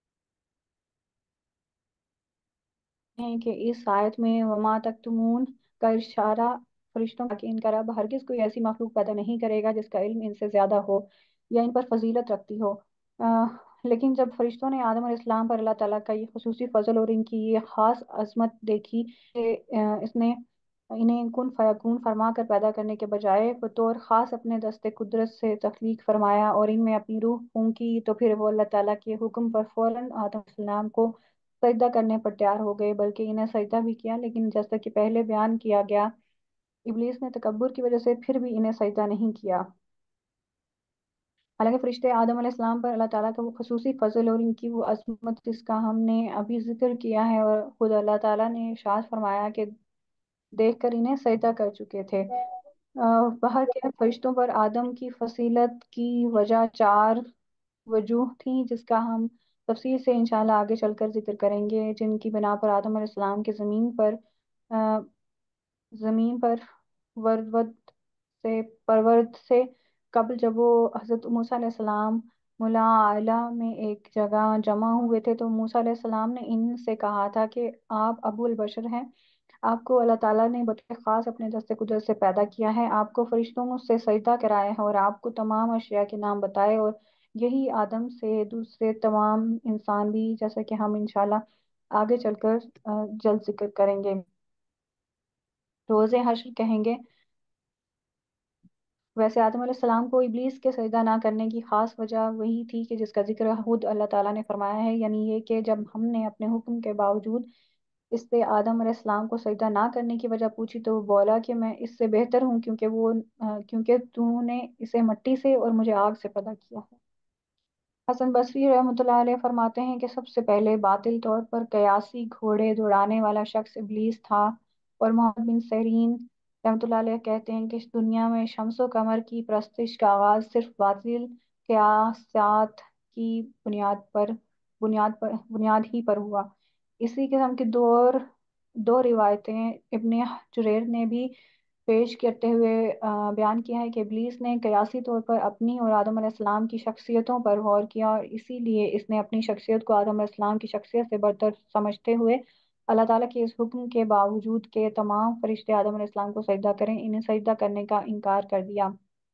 ہیں کہ اس آیت میں وما تکتمون کا اشارہ فرشتوں کا، کہ ان کا رب ہرگز کوئی ایسی مخلوق پیدا نہیں کرے گا جس کا علم ان سے زیادہ ہو یا ان پر فضیلت رکھتی ہو۔ آہ، لیکن جب فرشتوں نے آدم علیہ السلام پر اللہ تعالیٰ کا یہ خصوصی فضل اور ان کی یہ خاص عظمت دیکھی کہ آہ، اس نے انہیں کن فیکون فرما کر پیدا کرنے کے بجائے بطور خاص اپنے دست قدرت سے تخلیق فرمایا اور ان میں اپنی روح پھونکی، تو پھر وہ اللہ تعالیٰ کے حکم پر فوراً آدم علیہ السلام کو سجدہ کرنے پر تیار ہو گئے، بلکہ انہیں سجدہ بھی کیا، لیکن جیسا کہ پہلے بیان کیا گیا ابلیس نے تکبر کی وجہ سے پھر بھی انہیں سجدہ نہیں کیا۔ حالانکہ فرشتے آدم علیہ السلام پر اللہ تعالیٰ کا وہ خصوصی فضل اور ان کی وہ عظمت جس کا ہم نے ابھی ذکر کیا ہے، اور خود اللہ تعالیٰ نے ارشاد فرمایا کہ دیکھ کر انہیں سجدہ کر چکے تھے۔ آہ، باہر کے فرشتوں پر آدم کی فضیلت کی وجہ چار وجوہ تھیں، جس کا ہم تفصیل سے انشاءاللہ آگے چل کر ذکر کریں گے، جن کی بنا پر آدم علیہ السلام کے زمین پر آ، زمین پر ورود سے پرورد سے قبل جب وہ حضرت موسیٰ علیہ السلام ملا اعلیٰ میں ایک جگہ جمع ہوئے تھے، تو موسیٰ علیہ السلام نے ان سے کہا تھا کہ آپ ابو البشر ہیں، آپ کو اللہ تعالیٰ نے بطور خاص اپنے دست قدرت سے پیدا کیا ہے، آپ کو فرشتوں سے سجدہ کرایا ہے اور آپ کو تمام اشیاء کے نام بتائے، اور یہی آدم سے دوسرے تمام انسان بھی، جیسا کہ ہم انشاءاللہ آگے چل کر آ، جلد ذکر کریں گے، روز حشر کہیں گے۔ ویسے آدم علیہ السلام کو ابلیس کے سجدہ نہ کرنے کی خاص وجہ وہی تھی کہ جس کا ذکر خود اللہ تعالیٰ نے فرمایا ہے، یعنی یہ کہ جب ہم نے اپنے حکم کے باوجود اس سے آدم علیہ السلام کو سجدہ نہ کرنے کی وجہ پوچھی، تو وہ بولا کہ میں اس سے بہتر ہوں، کیونکہ وہ آ، کیونکہ تو نے اسے مٹی سے اور مجھے آگ سے پیدا کیا ہے۔ حسن بصری رحمۃ اللہ علیہ فرماتے ہیں کہ سب سے پہلے باطل طور پر قیاسی گھوڑے دوڑانے والا شخص ابلیس تھا، اور محمد بن سیرین رحمۃ اللہ علیہ کہتے ہیں کہ اس دنیا میں شمس و قمر کی پرستش کا آغاز صرف باطل قیاسات کی بنیاد پر بنیاد پر بنیاد ہی پر ہوا۔ اسی قسم کی دو اور دو روایتیں ابن جریر نے بھی پیش کرتے ہوئے آ، بیان کیا ہے کہ ابلیس نے قیاسی طور پر اپنی اور آدم علیہ السلام کی شخصیتوں پر غور کیا، اور اسی لیے اس نے اپنی شخصیت کو آدم علیہ السلام کی شخصیت سے برتر سمجھتے ہوئے اللہ تعالیٰ کے اس حکم کے باوجود کہ تمام فرشتے آدم علیہ السلام کو سجدہ کریں، انہیں سجدہ کرنے کا انکار کر دیا۔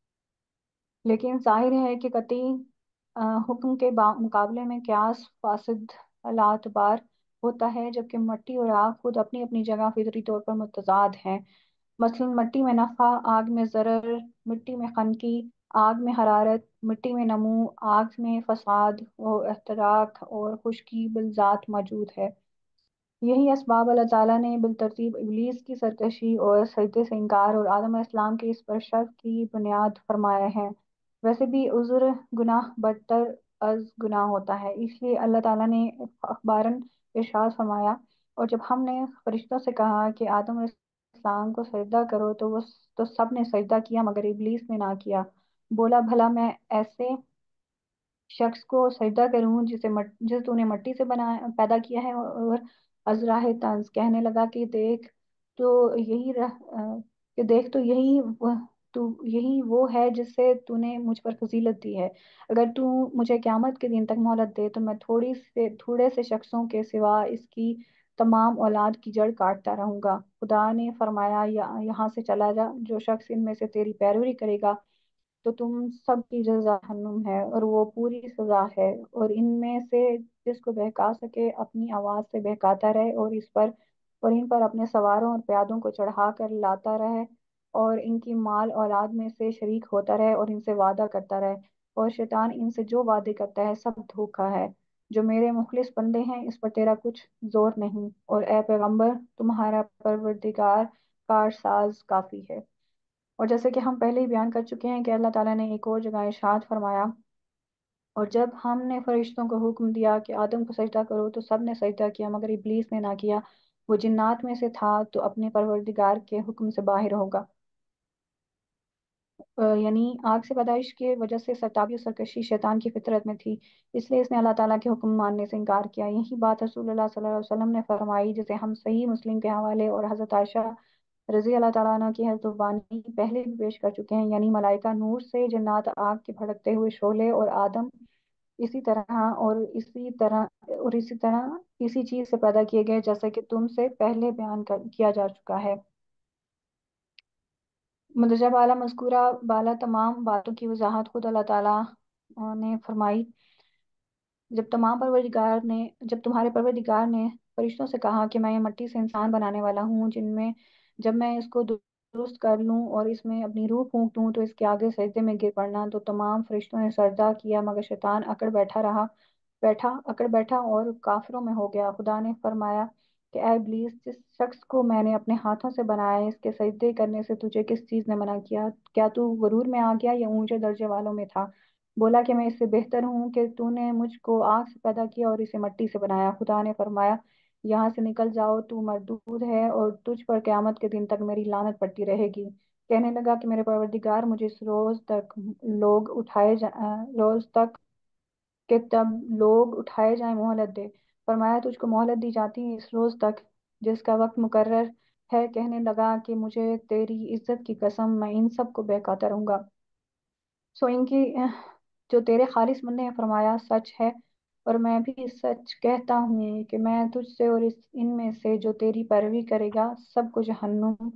لیکن ظاہر ہے کہ قطعی آ، حکم کے با- مقابلے میں قیاس فاسد الاعتبار ہوتا ہے، جبکہ مٹی اور آگ خود اپنی اپنی جگہ فطری طور پر متضاد ہیں۔ مثلا مٹی میں نفع، آگ میں ضرر، مٹی میں خنکی، آگ میں حرارت، مٹی میں نمو، آگ میں فساد و احتراق اور خشکی بالذات موجود ہے۔ یہی اسباب اللہ تعالیٰ نے بالترتیب ابلیس کی سرکشی اور سجدے سے انکار اور آدم علیہ السلام کے اس پر شرک کی بنیاد فرمایا ہے۔ ویسے بھی عذر گناہ بدتر از گناہ ہوتا ہے، اس لیے اللہ تعالیٰ نے اخباراً ارشاد فرمایا، اور جب ہم نے فرشتوں سے کہا کہ آدم علیہ السلام کو سجدہ کرو تو وہ تو سب نے سجدہ کیا مگر ابلیس نے نہ کیا، بولا بھلا میں ایسے شخص کو سجدہ کروں جسے مٹ جس تو نے مٹی سے بنا پیدا کیا ہے، اور ازراہ طنز کہنے لگا کہ دیکھ تو یہی رہ آ، کہ دیکھ تو یہی وہ تو یہی وہ ہے جس سے تو نے مجھ پر فضیلت دی ہے، اگر تو مجھے قیامت کے دن تک مہلت دے تو میں تھوڑی سے تھوڑے سے شخصوں کے سوا اس کی تمام اولاد کی جڑ کاٹتا رہوں گا۔ خدا نے فرمایا، "یا- یہاں سے چلا جا، جو شخص ان میں سے تیری پیروی کرے گا تو تم سب کی جزا جہنم ہے اور وہ پوری سزا ہے، اور ان میں سے جس کو بہکا سکے اپنی آواز سے بہکاتا رہے، اور اس پر اور ان پر اپنے سواروں اور پیادوں کو چڑھا کر لاتا رہے، اور ان کی مال اولاد میں سے شریک ہوتا رہے اور ان سے وعدہ کرتا رہے، اور شیطان ان سے جو وعدے کرتا ہے سب دھوکا ہے۔ جو میرے مخلص بندے ہیں اس پر تیرا کچھ زور نہیں، اور اے پیغمبر تمہارا پروردگار کارساز کافی ہے"۔ اور جیسے کہ ہم پہلے ہی بیان کر چکے ہیں کہ اللہ تعالیٰ نے ایک اور جگہ ارشاد فرمایا، اور جب ہم نے فرشتوں کو حکم دیا کہ آدم کو سجدہ کرو تو سب نے سجدہ کیا مگر ابلیس نے نہ کیا، وہ جنات میں سے تھا تو اپنے پروردگار کے حکم سے باہر ہوگا۔ آ، یعنی آگ سے پیدائش کی وجہ سے سرتابی اور سرکشی شیطان کی فطرت میں تھی، اس لیے اس نے اللہ تعالیٰ کے حکم ماننے سے انکار کیا۔ یہی بات رسول اللہ صلی اللہ علیہ وسلم نے فرمائی، جسے ہم صحیح مسلم کے حوالے اور حضرت عائشہ رضی اللہ تعالیٰ عنہ کی حضرت زبانی پہلے بھی پیش کر چکے ہیں، یعنی ملائکہ نور سے، جنات آگ کے بھڑکتے ہوئے شعلے، اور آدم اسی طرح اور اسی طرح اور اسی طرح اسی چیز سے پیدا کیے گئے جیسا کہ تم سے پہلے بیان کر کیا جا چکا ہے۔ مندرجہ بالا مذکورہ بالا تمام باتوں کی وضاحت خود اللہ تعالیٰ نے فرمائی۔ جب تمام پروردگار نے جب تمہارے پروردگار نے فرشتوں سے کہا کہ میں یہ مٹی سے انسان بنانے والا ہوں، جن میں جب میں اس کو درست کر لوں اور اس میں اپنی روح پھونک دوں تو اس کے آگے سجدے میں گر پڑنا، تو تمام فرشتوں نے سجدہ کیا مگر شیطان اکڑ بیٹھا رہا بیٹھا اکڑ بیٹھا اور کافروں میں ہو گیا۔ خدا نے فرمایا کہ اے ابلیس، جس شخص کو میں نے اپنے ہاتھوں سے بنایا ہے، اس کے سجدے کرنے سے تجھے کس چیز نے منع کیا؟ کیا تو غرور میں آ گیا یا اونچے درجے والوں میں تھا؟ بولا کہ میں اس سے بہتر ہوں، کہ تو نے مجھ کو آگ سے پیدا کیا اور اسے مٹی سے بنایا۔ خدا نے فرمایا، یہاں سے نکل جاؤ، تو مردود ہے اور تجھ پر قیامت کے دن تک میری لعنت پڑتی رہے گی۔ کہنے لگا کہ میرے پروردگار، مجھے اس روز تک لوگ اٹھائے جا روز تک کہ تب لوگ اٹھائے جائیں مہلت دے۔ فرمایا، تجھ کو مہلت دی جاتی ہے اس روز تک جس کا وقت مقرر ہے۔ کہنے لگا کہ مجھے تیری عزت کی قسم، میں ان سب کو بہکاتا رہوں گا، سو ان کی جو تیرے خالص بندے ہیں۔ فرمایا، سچ ہے، اور میں بھی سچ کہتا ہوں کہ میں تجھ سے اور اس ان میں سے جو تیری پیروی کرے گا سب کو جہنم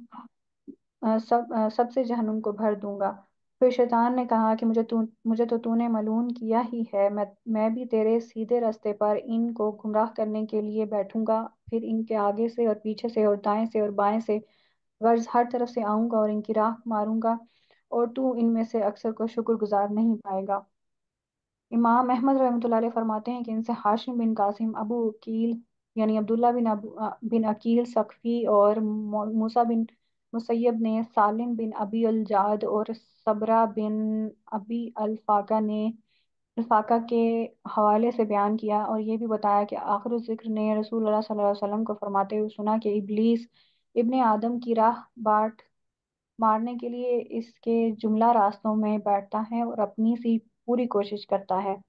آ، سب آ، سب سے جہنم کو بھر دوں گا۔ پھر شیطان نے کہا کہ مجھے تو مجھے تو تو نے ملعون کیا ہی ہے، میں میں بھی تیرے سیدھے راستے پر ان کو گمراہ کرنے کے لیے بیٹھوں گا، پھر ان کے آگے سے اور پیچھے سے اور دائیں سے اور بائیں سے غرض ہر طرف سے آؤں گا اور ان کی راہ ماروں گا، اور تو ان میں سے اکثر کو شکر گزار نہیں پائے گا۔ امام احمد رحمۃ اللہ علیہ فرماتے ہیں کہ ان سے ہاشم بن قاسم، ابو عقیل یعنی عبداللہ بن ابو بن عقیل ثقفی، اور مو- موسیٰ بن مسیب نے سالم بن ابی الجعد اور صبرہ بن ابی الفاقہ نے الفاقہ کے حوالے سے بیان کیا، اور یہ بھی بتایا کہ آخر الذکر نے رسول اللہ صلی اللہ علیہ وسلم کو فرماتے ہوئے سنا کہ ابلیس ابن آدم کی راہ باٹ مارنے کے لیے اس کے جملہ راستوں میں بیٹھتا ہے اور اپنی سی پوری کوشش کرتا ہے۔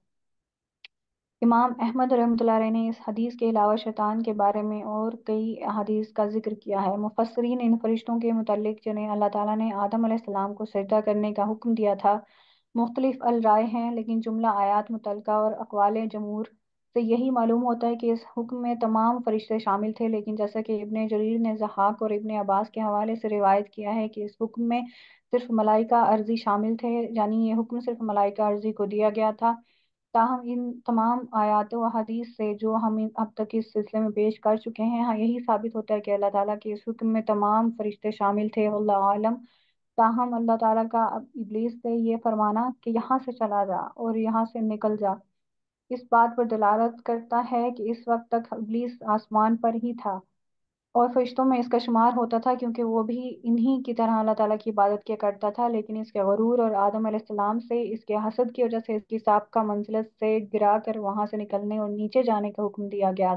امام احمد رحمۃ اللہ علیہ نے اس حدیث کے علاوہ شیطان کے بارے میں اور کئی احادیث کا ذکر کیا ہے۔ مفسرین ان فرشتوں کے متعلق جنہیں اللہ تعالیٰ نے آدم علیہ السلام کو سجدہ کرنے کا حکم دیا تھا، مختلف الرائے ہیں، لیکن جملہ آیات متعلقہ اور اقوال جمہور سے یہی معلوم ہوتا ہے کہ اس حکم میں تمام فرشتے شامل تھے، لیکن جیسا کہ ابن جریر نے ضحاک اور ابن عباس کے حوالے سے روایت کیا ہے کہ اس حکم میں صرف ملائکہ ارضی شامل تھے، یعنی یہ حکم صرف ملائکہ ارضی کو دیا گیا تھا۔ تاہم ان تمام آیات و حدیث سے جو ہم اب تک اس سلسلے میں پیش کر چکے ہیں، ہاں یہی ثابت ہوتا ہے کہ اللہ تعالیٰ کے اس حکم میں تمام فرشتے شامل تھے، واللہ عالم۔ تاہم اللہ تعالیٰ کا اب ابلیس سے یہ فرمانا کہ یہاں سے چلا جا اور یہاں سے نکل جا، اس بات پر دلالت کرتا ہے کہ اس وقت تک ابلیس آسمان پر ہی تھا اور فرشتوں میں اس کا شمار ہوتا تھا، کیونکہ وہ بھی انہی کی طرح اللہ تعالیٰ کی عبادت کیا کرتا تھا، لیکن اس کے غرور اور آدم علیہ السلام سے اس کے حسد کی وجہ سے اس کی سابقہ منزلت سے گرا کر وہاں سے نکلنے اور نیچے جانے کا حکم دیا گیا۔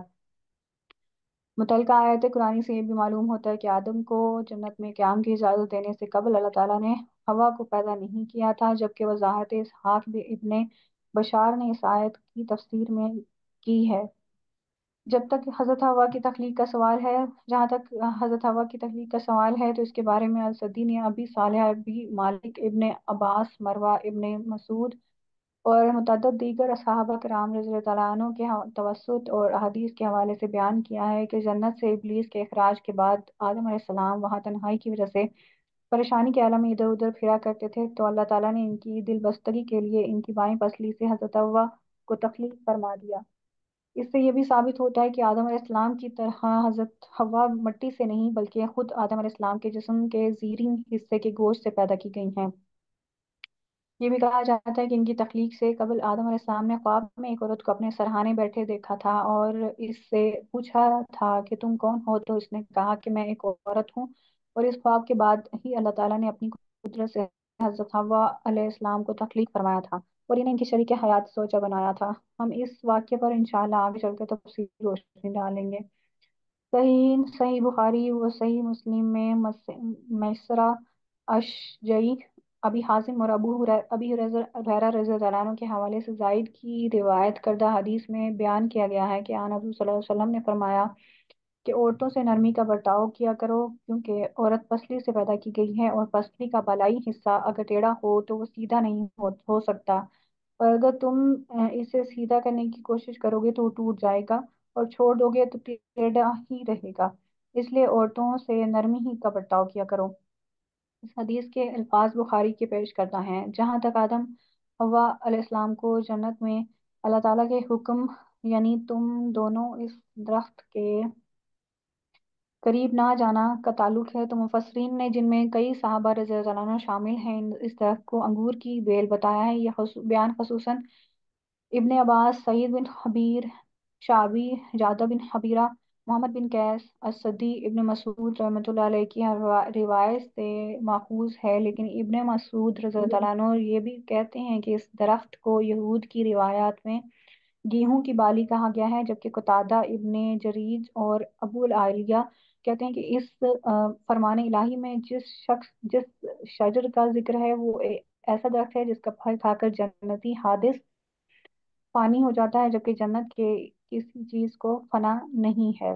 متعلقہ آیت قرآنی سے یہ بھی معلوم ہوتا ہے کہ آدم کو جنت میں قیام کی اجازت دینے سے قبل اللہ تعالیٰ نے ہوا کو پیدا نہیں کیا تھا، جبکہ وضاحت اسحاق ابن بشار نے اس آیت کی تفسیر میں کی ہے۔ جب تک حضرت حوا کی تخلیق کا سوال ہے جہاں تک حضرت حوا کی تخلیق کا سوال ہے تو اس کے بارے میں السدی نے ابی صالح، ابی مالک ابن عباس، مروہ ابن مسعود اور متعدد دیگر صحابہ کرام رضی اللہ تعالیٰ عنہ کے ہا- توسط اور احادیث کے حوالے سے بیان کیا ہے کہ جنت سے ابلیس کے اخراج کے بعد آدم علیہ السلام وہاں تنہائی کی وجہ سے پریشانی کے عالم میں ادھر ادھر پھرا کرتے تھے، تو اللہ تعالیٰ نے ان کی دل بستگی کے لیے ان کی بائیں پسلی سے حضرت حوا کو تخلیق فرما دیا۔ اس سے یہ بھی ثابت ہوتا ہے کہ آدم علیہ السلام کی طرح حضرت حوا مٹی سے نہیں بلکہ خود آدم علیہ السلام کے جسم کے زیریں حصے کے گوشت سے پیدا کی گئی ہیں۔ یہ بھی کہا جاتا ہے کہ ان کی تخلیق سے قبل آدم علیہ السلام نے خواب میں ایک عورت کو اپنے سرہانے بیٹھے دیکھا تھا اور اس سے پوچھا تھا کہ تم کون ہو، تو اس نے کہا کہ میں ایک عورت ہوں، اور اس خواب کے بعد ہی اللہ تعالیٰ نے اپنی قدرت سے حضرت حوا علیہ السلام کو تخلیق فرمایا تھا اور انہیں ان کی شریک حیات سوچا بنایا تھا۔ ہم اس واقعے پر انشاءاللہ آگے چل کر تفصیلی روشنی ڈالیں گے۔ صحیح صحیح بخاری و صحیح مسلم میں مس- میسرہ اشجعی، ابی حازم اور ابو ہرے- ابی ہریرہ رضی اللہ عنہ کے حوالے سے زائد کی روایت کردہ حدیث میں بیان کیا گیا ہے کہ آن حضور صلی اللہ علیہ وسلم نے فرمایا کہ عورتوں سے نرمی کا برتاؤ کیا کرو، کیونکہ عورت پسلی سے پیدا کی گئی ہے اور پسلی کا بالائی حصہ اگر ٹیڑھا ہو تو وہ سیدھا نہیں ہو, ہو سکتا، اور اگر تم اہ، اسے سیدھا کرنے کی کوشش کرو گے تو وہ ٹوٹ جائے گا، اور چھوڑ دو گے تو ٹیڑھا ہی رہے گا، اس لیے عورتوں سے نرمی ہی کا برتاؤ کیا کرو۔ اس حدیث کے الفاظ بخاری کے پیش کرتا ہیں، جہاں تک آدم حوا علیہ السلام کو جنت میں اللہ تعالیٰ کے حکم یعنی تم دونوں اس درخت کے قریب نہ جانا کا تعلق ہے، تو مفسرین نے جن میں کئی صحابہ رضی اللہ عنہ شامل ہیں اس درخت کو انگور کی بیل بتایا ہے۔ یہ خصو- بیان خصوصاً ابن عباس، سعید بن حبیر شعبی، جادہ بن حبیرہ، محمد بن قیس اسدی، ابن مسعود رحمۃ اللہ علیہ کی روا- روایت سے ماخوذ ہے، لیکن ابن مسعود رضی اللہ عنہ یہ بھی کہتے ہیں کہ اس درخت کو یہود کی روایات میں گیہوں کی بالی کہا گیا ہے، جبکہ قتادہ، ابن جریج اور ابو العالیہ کہتے ہیں کہ اس آ، فرمان الہی میں جس شخص جس شجر کا ذکر ہے وہ اے- ایسا درخت ہے جس کا پھل کھا کر جنتی حادث فانی ہو جاتا ہے، جبکہ جنت کے کسی چیز کو فنا نہیں ہے۔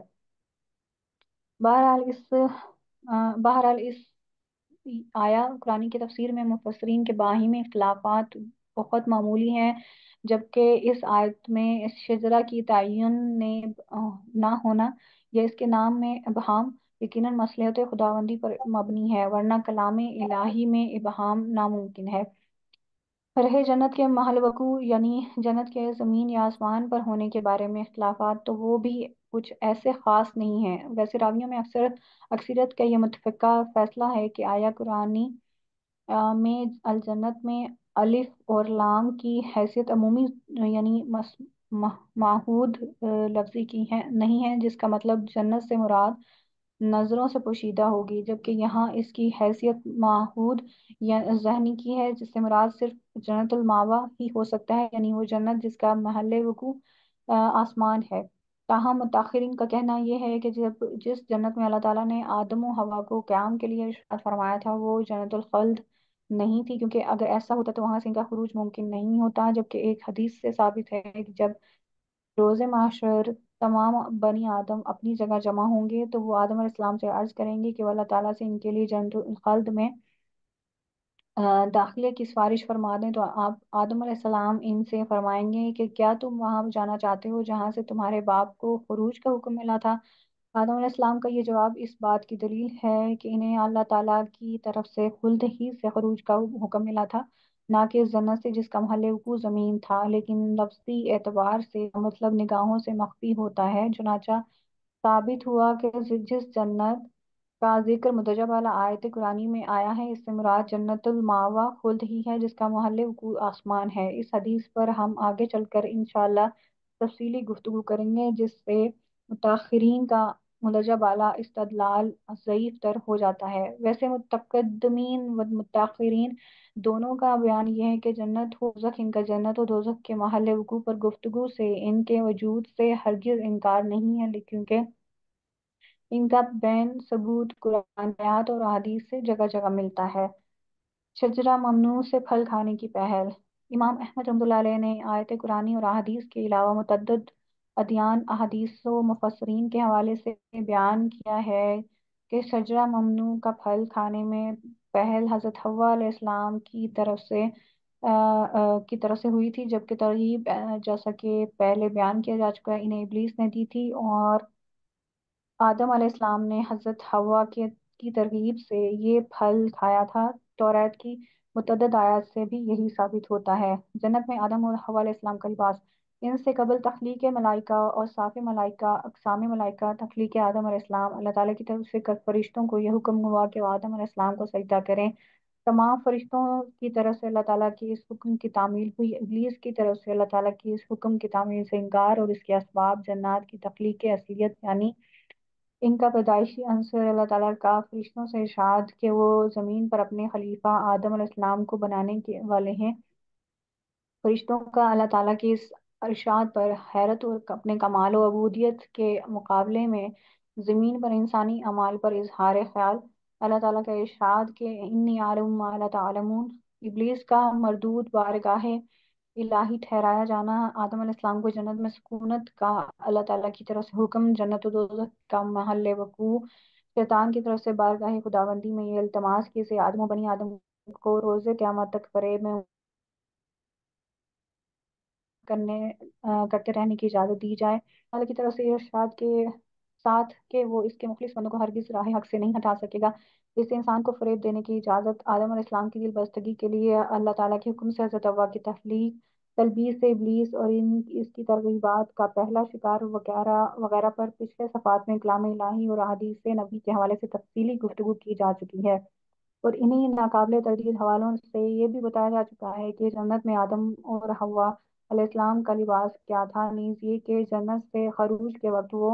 بہرحال اس آ، بہرحال اس آیا قرآن کی تفسیر میں مفسرین کے باہمی اختلافات بہت معمولی ہیں، جبکہ اس آیت میں اس شجرہ کی تعین نے آ، نہ ہونا یا اس کے نام میں ابہام یقیناً مصلحت خداوندی پر مبنی ہے، ورنہ کلام الہی میں ابہام ناممکن ہے۔ رہے جنت کے محل وقوع یعنی جنت کے زمین یا آسمان پر ہونے کے بارے میں اختلافات، تو وہ بھی کچھ ایسے خاص نہیں ہیں۔ ویسے راویوں میں اکثر اکثریت کا یہ متفقہ فیصلہ ہے کہ آیا قرآنی آ، میں الجنت میں الف اور لام کی حیثیت عمومی یعنی مس- مح- معہود آ، لفظی کی ہے نہیں ہے، جس کا مطلب جنت سے مراد نظروں سے پوشیدہ ہوگی، جبکہ یہاں اس کی حیثیت معہود یا ذہنی کی ہے، جس سے مراد صرف جنت الماوا ہی ہو سکتا ہے، یعنی وہ جنت جس کا محل وقوع آ، آسمان ہے۔ تاہم متاخرین کا کہنا یہ ہے کہ جب جس جنت میں اللہ تعالیٰ نے آدم و حوا کو قیام کے لیے ارشاد فرمایا تھا وہ جنت الخلد نہیں تھی، کیونکہ اگر ایسا ہوتا تو وہاں سے ان کا خروج ممکن نہیں ہوتا، جبکہ ایک حدیث سے ثابت ہے کہ جب روز محشر تمام بنی آدم اپنی جگہ جمع ہوں گے تو وہ آدم علیہ السلام سے عرض کریں گے کہ وہ اللہ تعالیٰ سے ان کے لیے جنت الخلد میں آ، داخلے کی سفارش فرما دیں، تو آپ آدم علیہ السلام ان سے فرمائیں گے کہ کیا تم وہاں جانا چاہتے ہو جہاں سے تمہارے باپ کو خروج کا حکم ملا تھا؟ آدم علیہ السلام کا یہ جواب اس بات کی دلیل ہے کہ انہیں اللہ تعالیٰ کی طرف سے خلد ہی سے خروج کا حکم ملا تھا، نہ کہ اس جنت سے جس کا محل وقوع زمین تھا، لیکن لفظی اعتبار سے مطلب نگاہوں سے مخفی ہوتا ہے۔ چنانچہ ثابت ہوا کہ جس جنت کا ذکر مندرجہ بالا آیت قرآنی میں آیا ہے اس سے مراد جنت الماوا خلد ہی ہے، جس کا محل وقوع آسمان ہے۔ اس حدیث پر ہم آگے چل کر انشاءاللہ تفصیلی گفتگو کریں گے، جس سے متاخرین کا مندرجہ بالا استدلال ضعیف تر ہو جاتا ہے۔ ویسے متقدمین و متاخرین دونوں کا بیان یہ ہے کہ جنت و دوزخ ان کا جنت و دوزخ کے محل وقوع پر گفتگو سے ان کے وجود سے ہرگز انکار نہیں ہے، کیونکہ ان کا بین ثبوت قرآن آیات اور احادیث سے جگہ جگہ ملتا ہے۔ شجرہ ممنوع سے پھل کھانے کی پہل۔ امام احمد رحمۃ اللہ علیہ نے آیت قرآنی اور احادیث کے علاوہ متعدد ادیان، احادیث و مفسرین کے حوالے سے بیان کیا ہے کہ شجرہ ممنوع کا پھل کھانے میں پہل حضرت حوا علیہ السلام کی طرف سے آ، آ, کی طرف سے ہوئی تھی، جبکہ ترغیب آ، جیسا کہ پہلے بیان کیا جا چکا ہے انہیں ابلیس نے دی تھی، اور آدم علیہ السلام نے حضرت حوا کے کی ترغیب سے یہ پھل کھایا تھا۔ توریت کی متعدد آیات سے بھی یہی ثابت ہوتا ہے۔ جنت میں آدم اور حوا علیہ السلام کا لباس۔ ان سے قبل تخلیق ملائکہ اور صاف ملائکہ، اقسام ملائکہ، تخلیق آدم علیہ السلام، اللہ تعالیٰ کی طرف سے فرشتوں کو یہ حکم ہوا کہ وہ آدم علیہ السلام کو سجدہ کریں۔ تمام فرشتوں کی طرف سے اللہ تعالیٰ کی اس حکم کی تعمیل ہوئی۔ ابلیس کی طرف سے اللہ تعالیٰ کی اس حکم کی تعمیل سے انکار اور اس کے اسباب جنات کی تخلیق اصلیت، یعنی ان کا پیدائشی عنصر اللہ تعالیٰ کا فرشتوں سے ارشاد کہ وہ زمین پر اپنے خلیفہ آدم علیہ السلام کو بنانے کے والے ہیں۔ فرشتوں کا اللہ تعالیٰ کی اس ارشاد پر حیرت اور اپنے کمال و عبودیت کے مقابلے میں زمین پر انسانی اعمال پر اظہار خیال۔ اللہ تعالیٰ کا ارشاد کہ انی عالم ما لا تعلمون۔ ابلیس کا مردود بارگاہ الہی ٹھہرایا جانا۔ آدم علیہ السلام کو جنت میں سکونت کا اللہ تعالیٰ کی طرف سے حکم، جنت و دوزخ کا محل وقوع۔ شیطان کی طرف سے بارگاہ خداوندی میں یہ التماس کہ اسے آدم و بنی آدم کو روز قیامت تک فریب میں کرنے آ، کرتے رہنے کی اجازت دی جائے۔ اللہ کی طرف سے یہ ارشاد کے ساتھ کہ وہ اس کے مخلص بندوں کو ہرگز راہ حق سے نہیں ہٹا سکے گا۔ اس سے انسان کو فریب دینے کی اجازت۔ آدم علیہ السلام کی دل بستگی کے لیے اللہ تعالیٰ کے حکم سے حضرت حوا کی تخلیق، تلبیس سے ابلیس اور ان اس کی ترغیبات کا پہلا شکار وغیرہ وغیرہ پر پچھلے صفحات میں کلام الہی اور احادیث نبی کے حوالے سے تفصیلی گفتگو کی جا چکی ہے، اور انہی ناقابل تردید حوالوں سے یہ بھی بتایا جا چکا ہے کہ جنت میں آدم اور حوا علیہ السلام کا لباس کیا تھا، نیز یہ کہ جنت سے خروج کے وقت وہ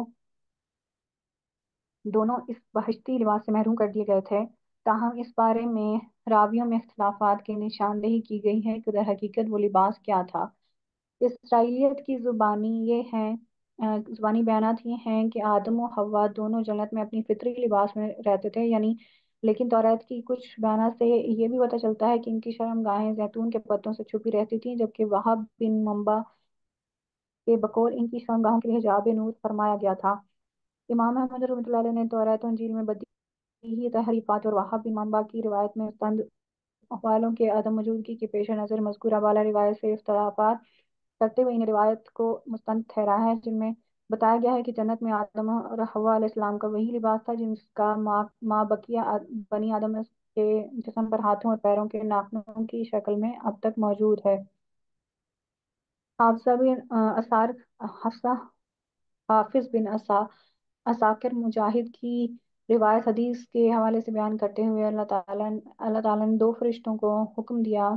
دونوں اس بہشتی لباس سے محروم کر دیے گئے تھے۔ تاہم اس بارے میں راویوں میں اختلافات کی نشاندہی کی گئی ہے کہ در حقیقت وہ لباس کیا تھا۔ اسرائیلیت کی زبانی یہ ہیں آ، زبانی بیانات یہ ہیں کہ آدم و حوا دونوں جنت میں اپنی فطری لباس میں رہتے تھے، یعنی لیکن توریت کی کچھ بیانات سے یہ بھی پتہ چلتا ہے کہ ان کی شرم گاہیں زیتون کے پتوں سے چھپی رہتی تھیں، جبکہ وہب بن منبع کے بقول ان کی شرم گاہوں کے لیے حجاب نور فرمایا گیا تھا۔ امام احمد رحمۃ اللہ علیہ نے توریت و انجیل میں بدیہی تحریفات اور وہب بن منبع کی روایت میں مستند اقوالوں کے عدم موجودگی کے پیش نظر مذکورہ بالا روایت سے اختلافات کرتے ہوئے ان روایت کو مستند ٹھہرایا ہے، جن میں بتایا گیا ہے کہ جنت میں آدم اور حوا علیہ السلام کا وہی لباس تھا جس کا ماں ماں بقیہ آد- بنی آدم کے جسم پر ہاتھوں اور پیروں کے ناخنوں کی شکل میں اب تک موجود ہے۔ حافظہ بن آ، اثار حفصہ حافظ بن اسا عساکر مجاہد کی روایت حدیث کے حوالے سے بیان کرتے ہوئے اللہ تعالیٰ اللہ تعالیٰ نے دو فرشتوں کو حکم دیا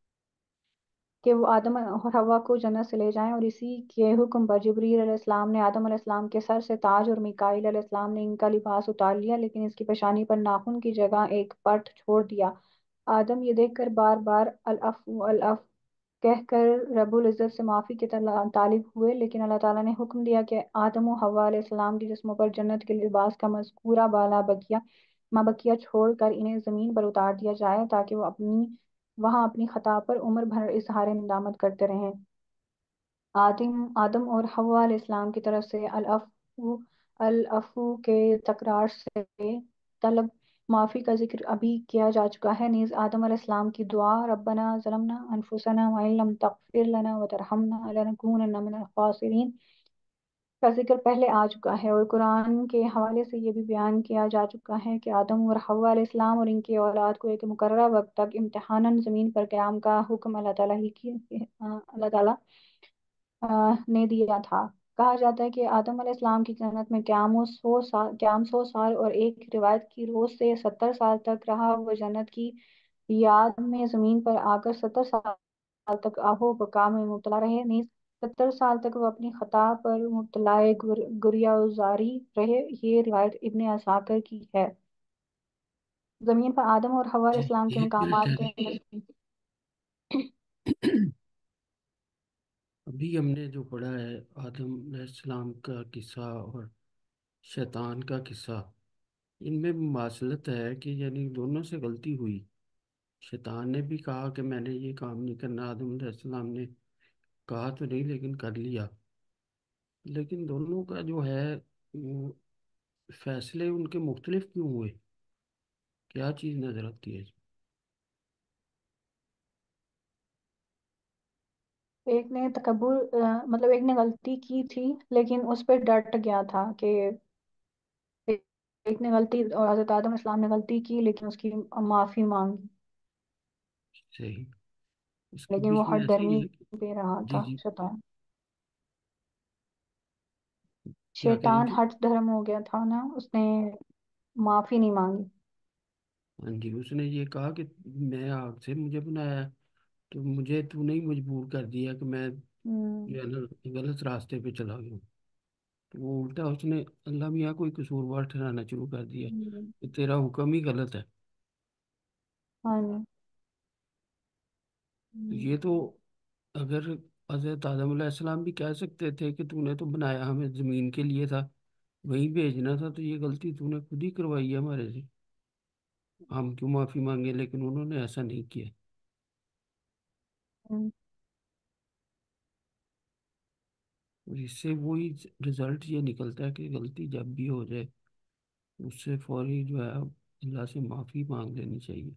کہ وہ آدم اور حوا کو جنت سے لے جائیں، اور اسی کے حکم پر جبریل علیہ السلام نے آدم علیہ السلام کے سر سے تاج اور میکائیل علیہ السلام نے ان کا لباس اتار لیا، لیکن اس کی پیشانی پر ناخن کی جگہ ایک پٹ چھوڑ دیا۔ آدم یہ دیکھ کر بار بار العفو العفو کہہ کر رب العزت سے معافی کے طلا- طالب ہوئے، لیکن اللہ تعالیٰ نے حکم دیا کہ آدم و حوا علیہ السلام کے جسموں پر جنت کے لباس کا مذکورہ بالا بکیا مابقیہ چھوڑ کر انہیں زمین پر اتار دیا جائے تاکہ وہ اپنی وہاں اپنی خطا پر عمر بھر اظہار ندامت کرتے رہیں۔ آدم آدم اور حوا علیہ السلام کی طرف سے العفو العفو کے تکرار سے طلب معافی کا ذکر ابھی کیا جا چکا ہے، نیز آدم علیہ السلام کی دعا ربنا ظلمنا انفسنا وان لم تغفر لنا وترحمنا لنکونن من الخاسرین کا ذکر پہلے آ چکا ہے، اور قرآن کے حوالے سے یہ بھی بیان کیا جا چکا ہے کہ آدم اور حوا علیہ السلام اور ان کی اولاد کو ایک مقررہ وقت تک امتحاناً زمین پر قیام کا حکم اللہ تعالیٰ ہی کی اللہ تعالیٰ آ، نے دیا تھا۔ کہا جاتا ہے کہ آدم علیہ السلام کی جنت میں قیام و سو سال قیام سو سال اور ایک روایت کی روز سے ستر سال تک رہا۔ وہ جنت کی یاد میں زمین پر آ کر ستر سال تک آہو بقا میں مبتلا رہے، نیز ستر سال تک وہ اپنی خطا پر مبتلا گریہ زاری رہے۔ یہ روایت ابن عساکر کی ہے۔ زمین پر آدم اور حوا علیہ جی السلام کے ایک منٹ مقامات ٹھہریں۔ ابھی ہم نے جو پڑھا ہے آدم علیہ السلام کا قصہ اور شیطان کا قصہ، ان میں مماثلت ہے کہ یعنی دونوں سے غلطی ہوئی۔ شیطان نے بھی کہا کہ میں نے یہ کام نہیں کرنا، آدم علیہ السلام نے کہا تو نہیں لیکن کر لیا، لیکن دونوں کا جو ہے وہ فیصلے ان کے مختلف کیوں ہوئے؟ کیا چیز نظر آتی ہے؟ ایک نے تکبر آ، مطلب ایک نے غلطی کی تھی لیکن اس پہ ڈٹ گیا تھا کہ ایک نے غلطی، اور حضرت آدم السلام نے غلطی کی لیکن اس کی معافی مانگی، صحیح. اس کے لیکن وہ بیچ میں ہٹ ایسے دھرمی ہی ہے. پہ رہا جی تھا جی. شیطان کیا کہہ رہی شیطان تھی؟ ہٹ دھرم ہو گیا تھا نا، اس نے معافی نہیں مانگی۔ ہاں جی، اس نے یہ کہا کہ میں آگ سے مجھے بنایا ہے، تو مجھے تو نہیں مجبور کر دیا کہ میں ہوں، جو ہے نا غلط راستے پہ چلا گیا ہوں. تو وہ الٹا اس نے اللہ میاں کو ہی قصوروار ٹھہرانا شروع کر دیا ہوں، کہ تیرا حکم ہی غلط ہے. ہاں جی، تو ہوں، یہ تو اگر حضرت آدم علیہ السلام بھی کہہ سکتے تھے کہ تو نے تو بنایا ہمیں زمین کے لیے تھا، وہیں بھیجنا تھا، تو یہ غلطی تو نے خود ہی کروائی ہے ہمارے سے، ہم کیوں معافی مانگے؟ لیکن انہوں نے ایسا نہیں کیا. ہوں، اور اس سے وہی رزلٹ یہ نکلتا ہے کہ غلطی جب بھی ہو جائے اس سے فوری جو ہے اللہ سے معافی مانگ لینی چاہیے.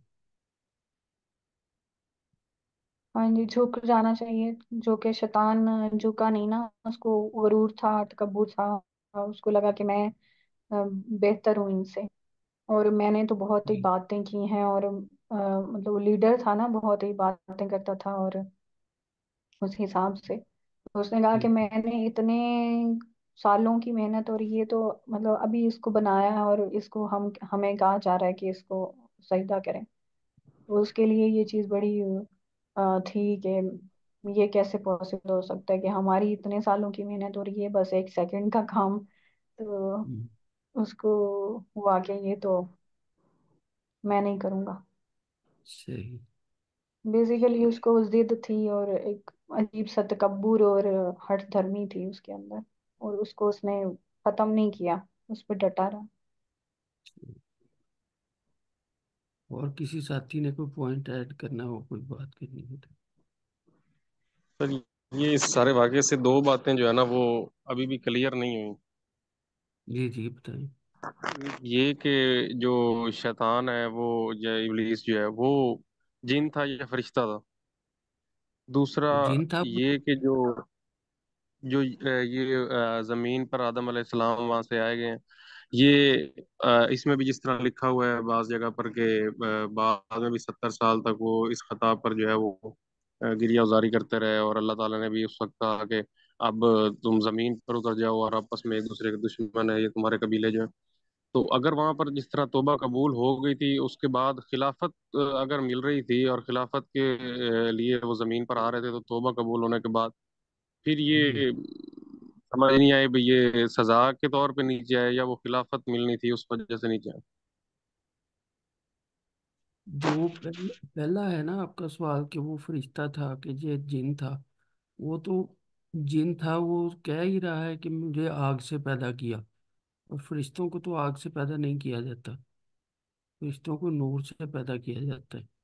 ہاں جی، جھک جانا چاہیے، جو کہ شیطان جھکا نہیں نا، اس کو غرور تھا، تکبر تھا، اس کو لگا کہ میں آ، بہتر ہوں ان سے، اور میں نے تو بہت ہی جی باتیں کی ہیں، اور آ، مطلب لیڈر تھا نا، بہت ہی باتیں کرتا تھا، اور اس حساب سے تو اس نے کہا کہ جی میں نے اتنے سالوں کی محنت، اور یہ تو مطلب ابھی اس کو بنایا ہے، اور اس کو ہم ہمیں کہا جا رہا ہے کہ اس کو سجدہ کریں، تو اس کے لیے یہ چیز بڑی آ، تھی کہ یہ کیسے پاسبل ہو سکتا ہے کہ ہماری اتنے سالوں کی محنت اور یہ بس ایک سیکنڈ کا کام، تو ہم، اس کو ہوا کہ یہ تو میں نہیں کروں گا۔ صحیح. بیسیکلی اس کو ضد تھی، اور ایک عجیب سا تکبر اور ہٹ دھرمی تھی اس کے اندر، اور اس کو اس نے ختم نہیں کیا، اس پہ ڈٹا رہا۔ اور کسی ساتھی نے کوئی پوائنٹ ایڈ کرنا ہو، کوئی بات کرنی ہو تو؟ سر یہ اس سارے واقعے سے دو باتیں جو ہے نا وہ ابھی بھی کلیئر نہیں ہوئی. جی جی بتائیں. یہ کہ جو شیطان ہے وہ یا ابلیس جو ہے وہ جن تھا یا فرشتہ تھا. دوسرا جن تھا. یہ کہ جو جو اہ، یہ اہ، زمین پر آدم علیہ السلام وہاں سے آئے گئے ہیں، یہ اہ، اس میں بھی جس طرح لکھا ہوا ہے بعض جگہ پر کہ اہ، بعد میں بھی ستر سال تک وہ اس خطا پر جو ہے وہ اہ، گریہ ازاری کرتے رہے، اور اللہ تعالیٰ نے بھی اس وقت کہا کہ اب تم زمین پر اتر جاؤ اور آپس میں ایک دوسرے کے دشمن ہے یہ تمہارے قبیلے جو ہیں. تو اگر وہاں پر جس طرح توبہ قبول ہو گئی تھی، اس کے بعد خلافت اہ، اگر مل رہی تھی اور خلافت کے اہ، لیے وہ زمین پر آ رہے تھے، تو توبہ قبول ہونے کے بعد پھر جی. یہ سمجھ نہیں آئے بھئی یہ سزا کے طور پہ نیچے آئے یا وہ خلافت ملنی تھی اس وجہ سے نیچے آئے. جو پہلا پہلا ہے نا آپ کا سوال کہ وہ فرشتہ تھا کہ یہ جن تھا، وہ تو جن تھا، وہ کہہ ہی رہا ہے کہ مجھے آگ سے پیدا کیا، اور فرشتوں کو تو آگ سے پیدا نہیں کیا جاتا، فرشتوں کو نور سے پیدا کیا جاتا ہے.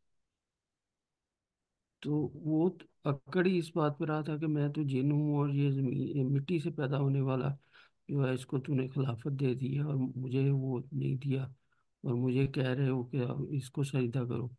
تو وہ اکڑ ہی اس بات پہ رہا تھا کہ میں تو جن ہوں، اور یہ زمین یہ مٹی سے پیدا ہونے والا جو ہے اس کو تو نے خلافت دے دی ہے، اور مجھے وہ نہیں دیا، اور مجھے کہہ رہے ہو کہ اب اس کو سجدہ کرو.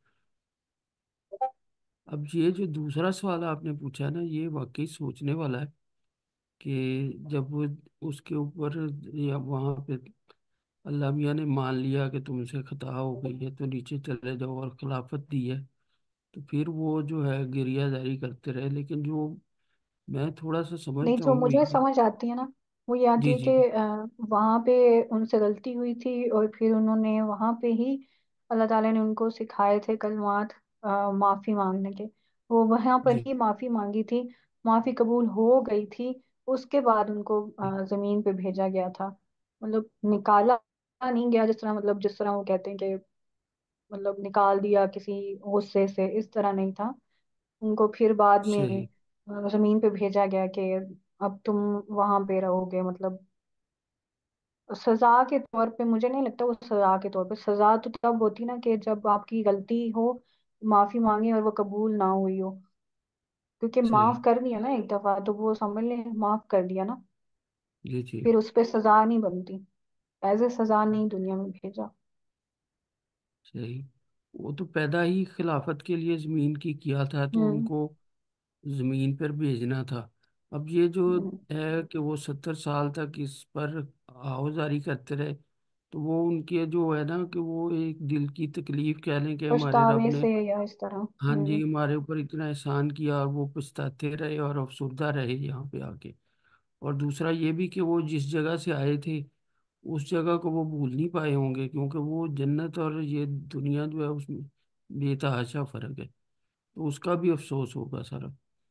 اب یہ جو دوسرا سوال آپ نے پوچھا ہے نا، یہ واقعی سوچنے والا ہے کہ جب وہ اس کے اوپر یا وہاں پہ اللہ میاں نے مان لیا کہ تم سے خطا ہو گئی ہے تو نیچے چلے جاؤ اور خلافت دی ہے، تو پھر وہ جو ہے گریہ زاری کرتے رہے. لیکن جو میں تھوڑا سا نہیں، سمجھتا جو ہوں وہ مجھے یہ. سمجھ آتی ہے نا، وہ یہ آتی جی ہے جی. کہ آ، وہاں پہ ان سے غلطی ہوئی تھی، اور پھر انہوں نے وہاں پہ ہی اللہ تعالیٰ نے ان کو سکھائے تھے کلمات آ، معافی مانگنے کے، وہ وہاں پر جی ہی معافی مانگی تھی، معافی قبول ہو گئی تھی، اس کے بعد ان کو جی. آ، زمین پہ بھیجا گیا تھا، مطلب نکالا نہیں گیا، جس طرح مطلب جس طرح وہ کہتے ہیں کہ مطلب نکال دیا کسی غصے سے، اس طرح نہیں تھا، ان کو پھر بعد میں صحیح. آ، زمین پہ بھیجا گیا کہ اب تم وہاں پہ رہو گے، مطلب سزا کے طور پہ مجھے نہیں لگتا وہ سزا کے طور پہ، سزا تو تب ہوتی نا کہ جب آپ کی غلطی ہو، معافی مانگی اور وہ قبول نہ ہوئی ہو، کیونکہ معاف صحیح. کر دیا نا ایک دفعہ تو وہ سمجھ لیں معاف کر دیا نا، جی جی. پھر اس پہ سزا نہیں بنتی، ایز اے سزا نہیں دنیا میں بھیجا۔ صحیح. وہ تو پیدا ہی خلافت کے لیے زمین کی کیا تھا، تو ان ہوں، کو زمین پر بھیجنا تھا۔ اب یہ جو ہوں، ہے کہ وہ ستر سال تک اس پر آوازاری کرتے رہے، تو وہ ان کے جو ہے نا کہ وہ ایک دل کی تکلیف کہہ لیں کہ ہمارے رب پچھتاوے نے، سے یا اس طرح۔ ہاں ہوں جی، ہمارے اوپر اتنا احسان کیا، اور وہ پچھتاتے رہے اور افسردہ رہے یہاں پہ آ کے۔ اور دوسرا یہ بھی کہ وہ جس جگہ سے آئے تھے اس جگہ کو وہ بھول نہیں پائے ہوں گے، کیونکہ وہ جنت اور یہ دنیا جو ہے اس میں بے تحاشا فرق ہے، تو اس کا بھی افسوس ہوگا سارا۔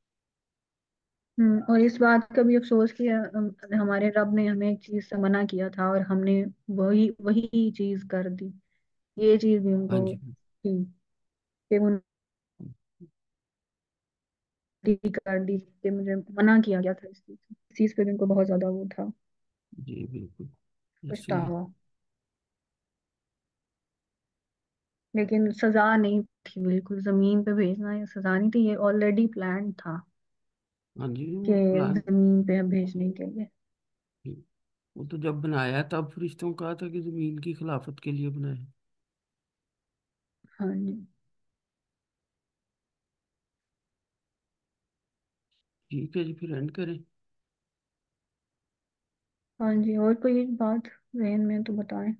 ہوں، اور اس بات کا بھی افسوس کیا ہمارے رب نے ہمیں ایک چیز سے منع کیا تھا اور ہم نے وہی وہی چیز کر دی۔ یہ چیز بھی ان ہاں کو جی، تھی کہ انہوں نے کر دی، کہ مجھے منع کیا گیا تھا اس چیز سے، اس چیز پہ بھی ان کو بہت زیادہ وہ تھا، جی بالکل ایسے ہی۔ پچھتاوا۔ لیکن سزا نہیں تھی بالکل، زمین پہ بھیجنا یہ سزا نہیں تھی، یہ آلریڈی پلان تھا ہاں جی کہ وہ پلان، زمین پہ بھیجنے کے لیے۔ وہ تو جب بنایا تب فرشتوں کو کہا تھا کہ زمین کی خلافت کے لیے بنایا۔ ہاں جی۔ ٹھیک ہے جی، پھر اینڈ کریں۔ ہاں جی، اور کوئی بات ذہن میں تو بتائیں۔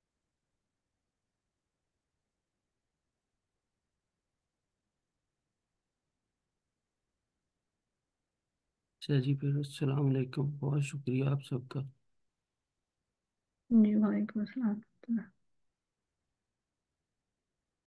اچھا جی، پھر السلام علیکم، بہت شکریہ آپ سب کا۔ جی وعلیکم السلام۔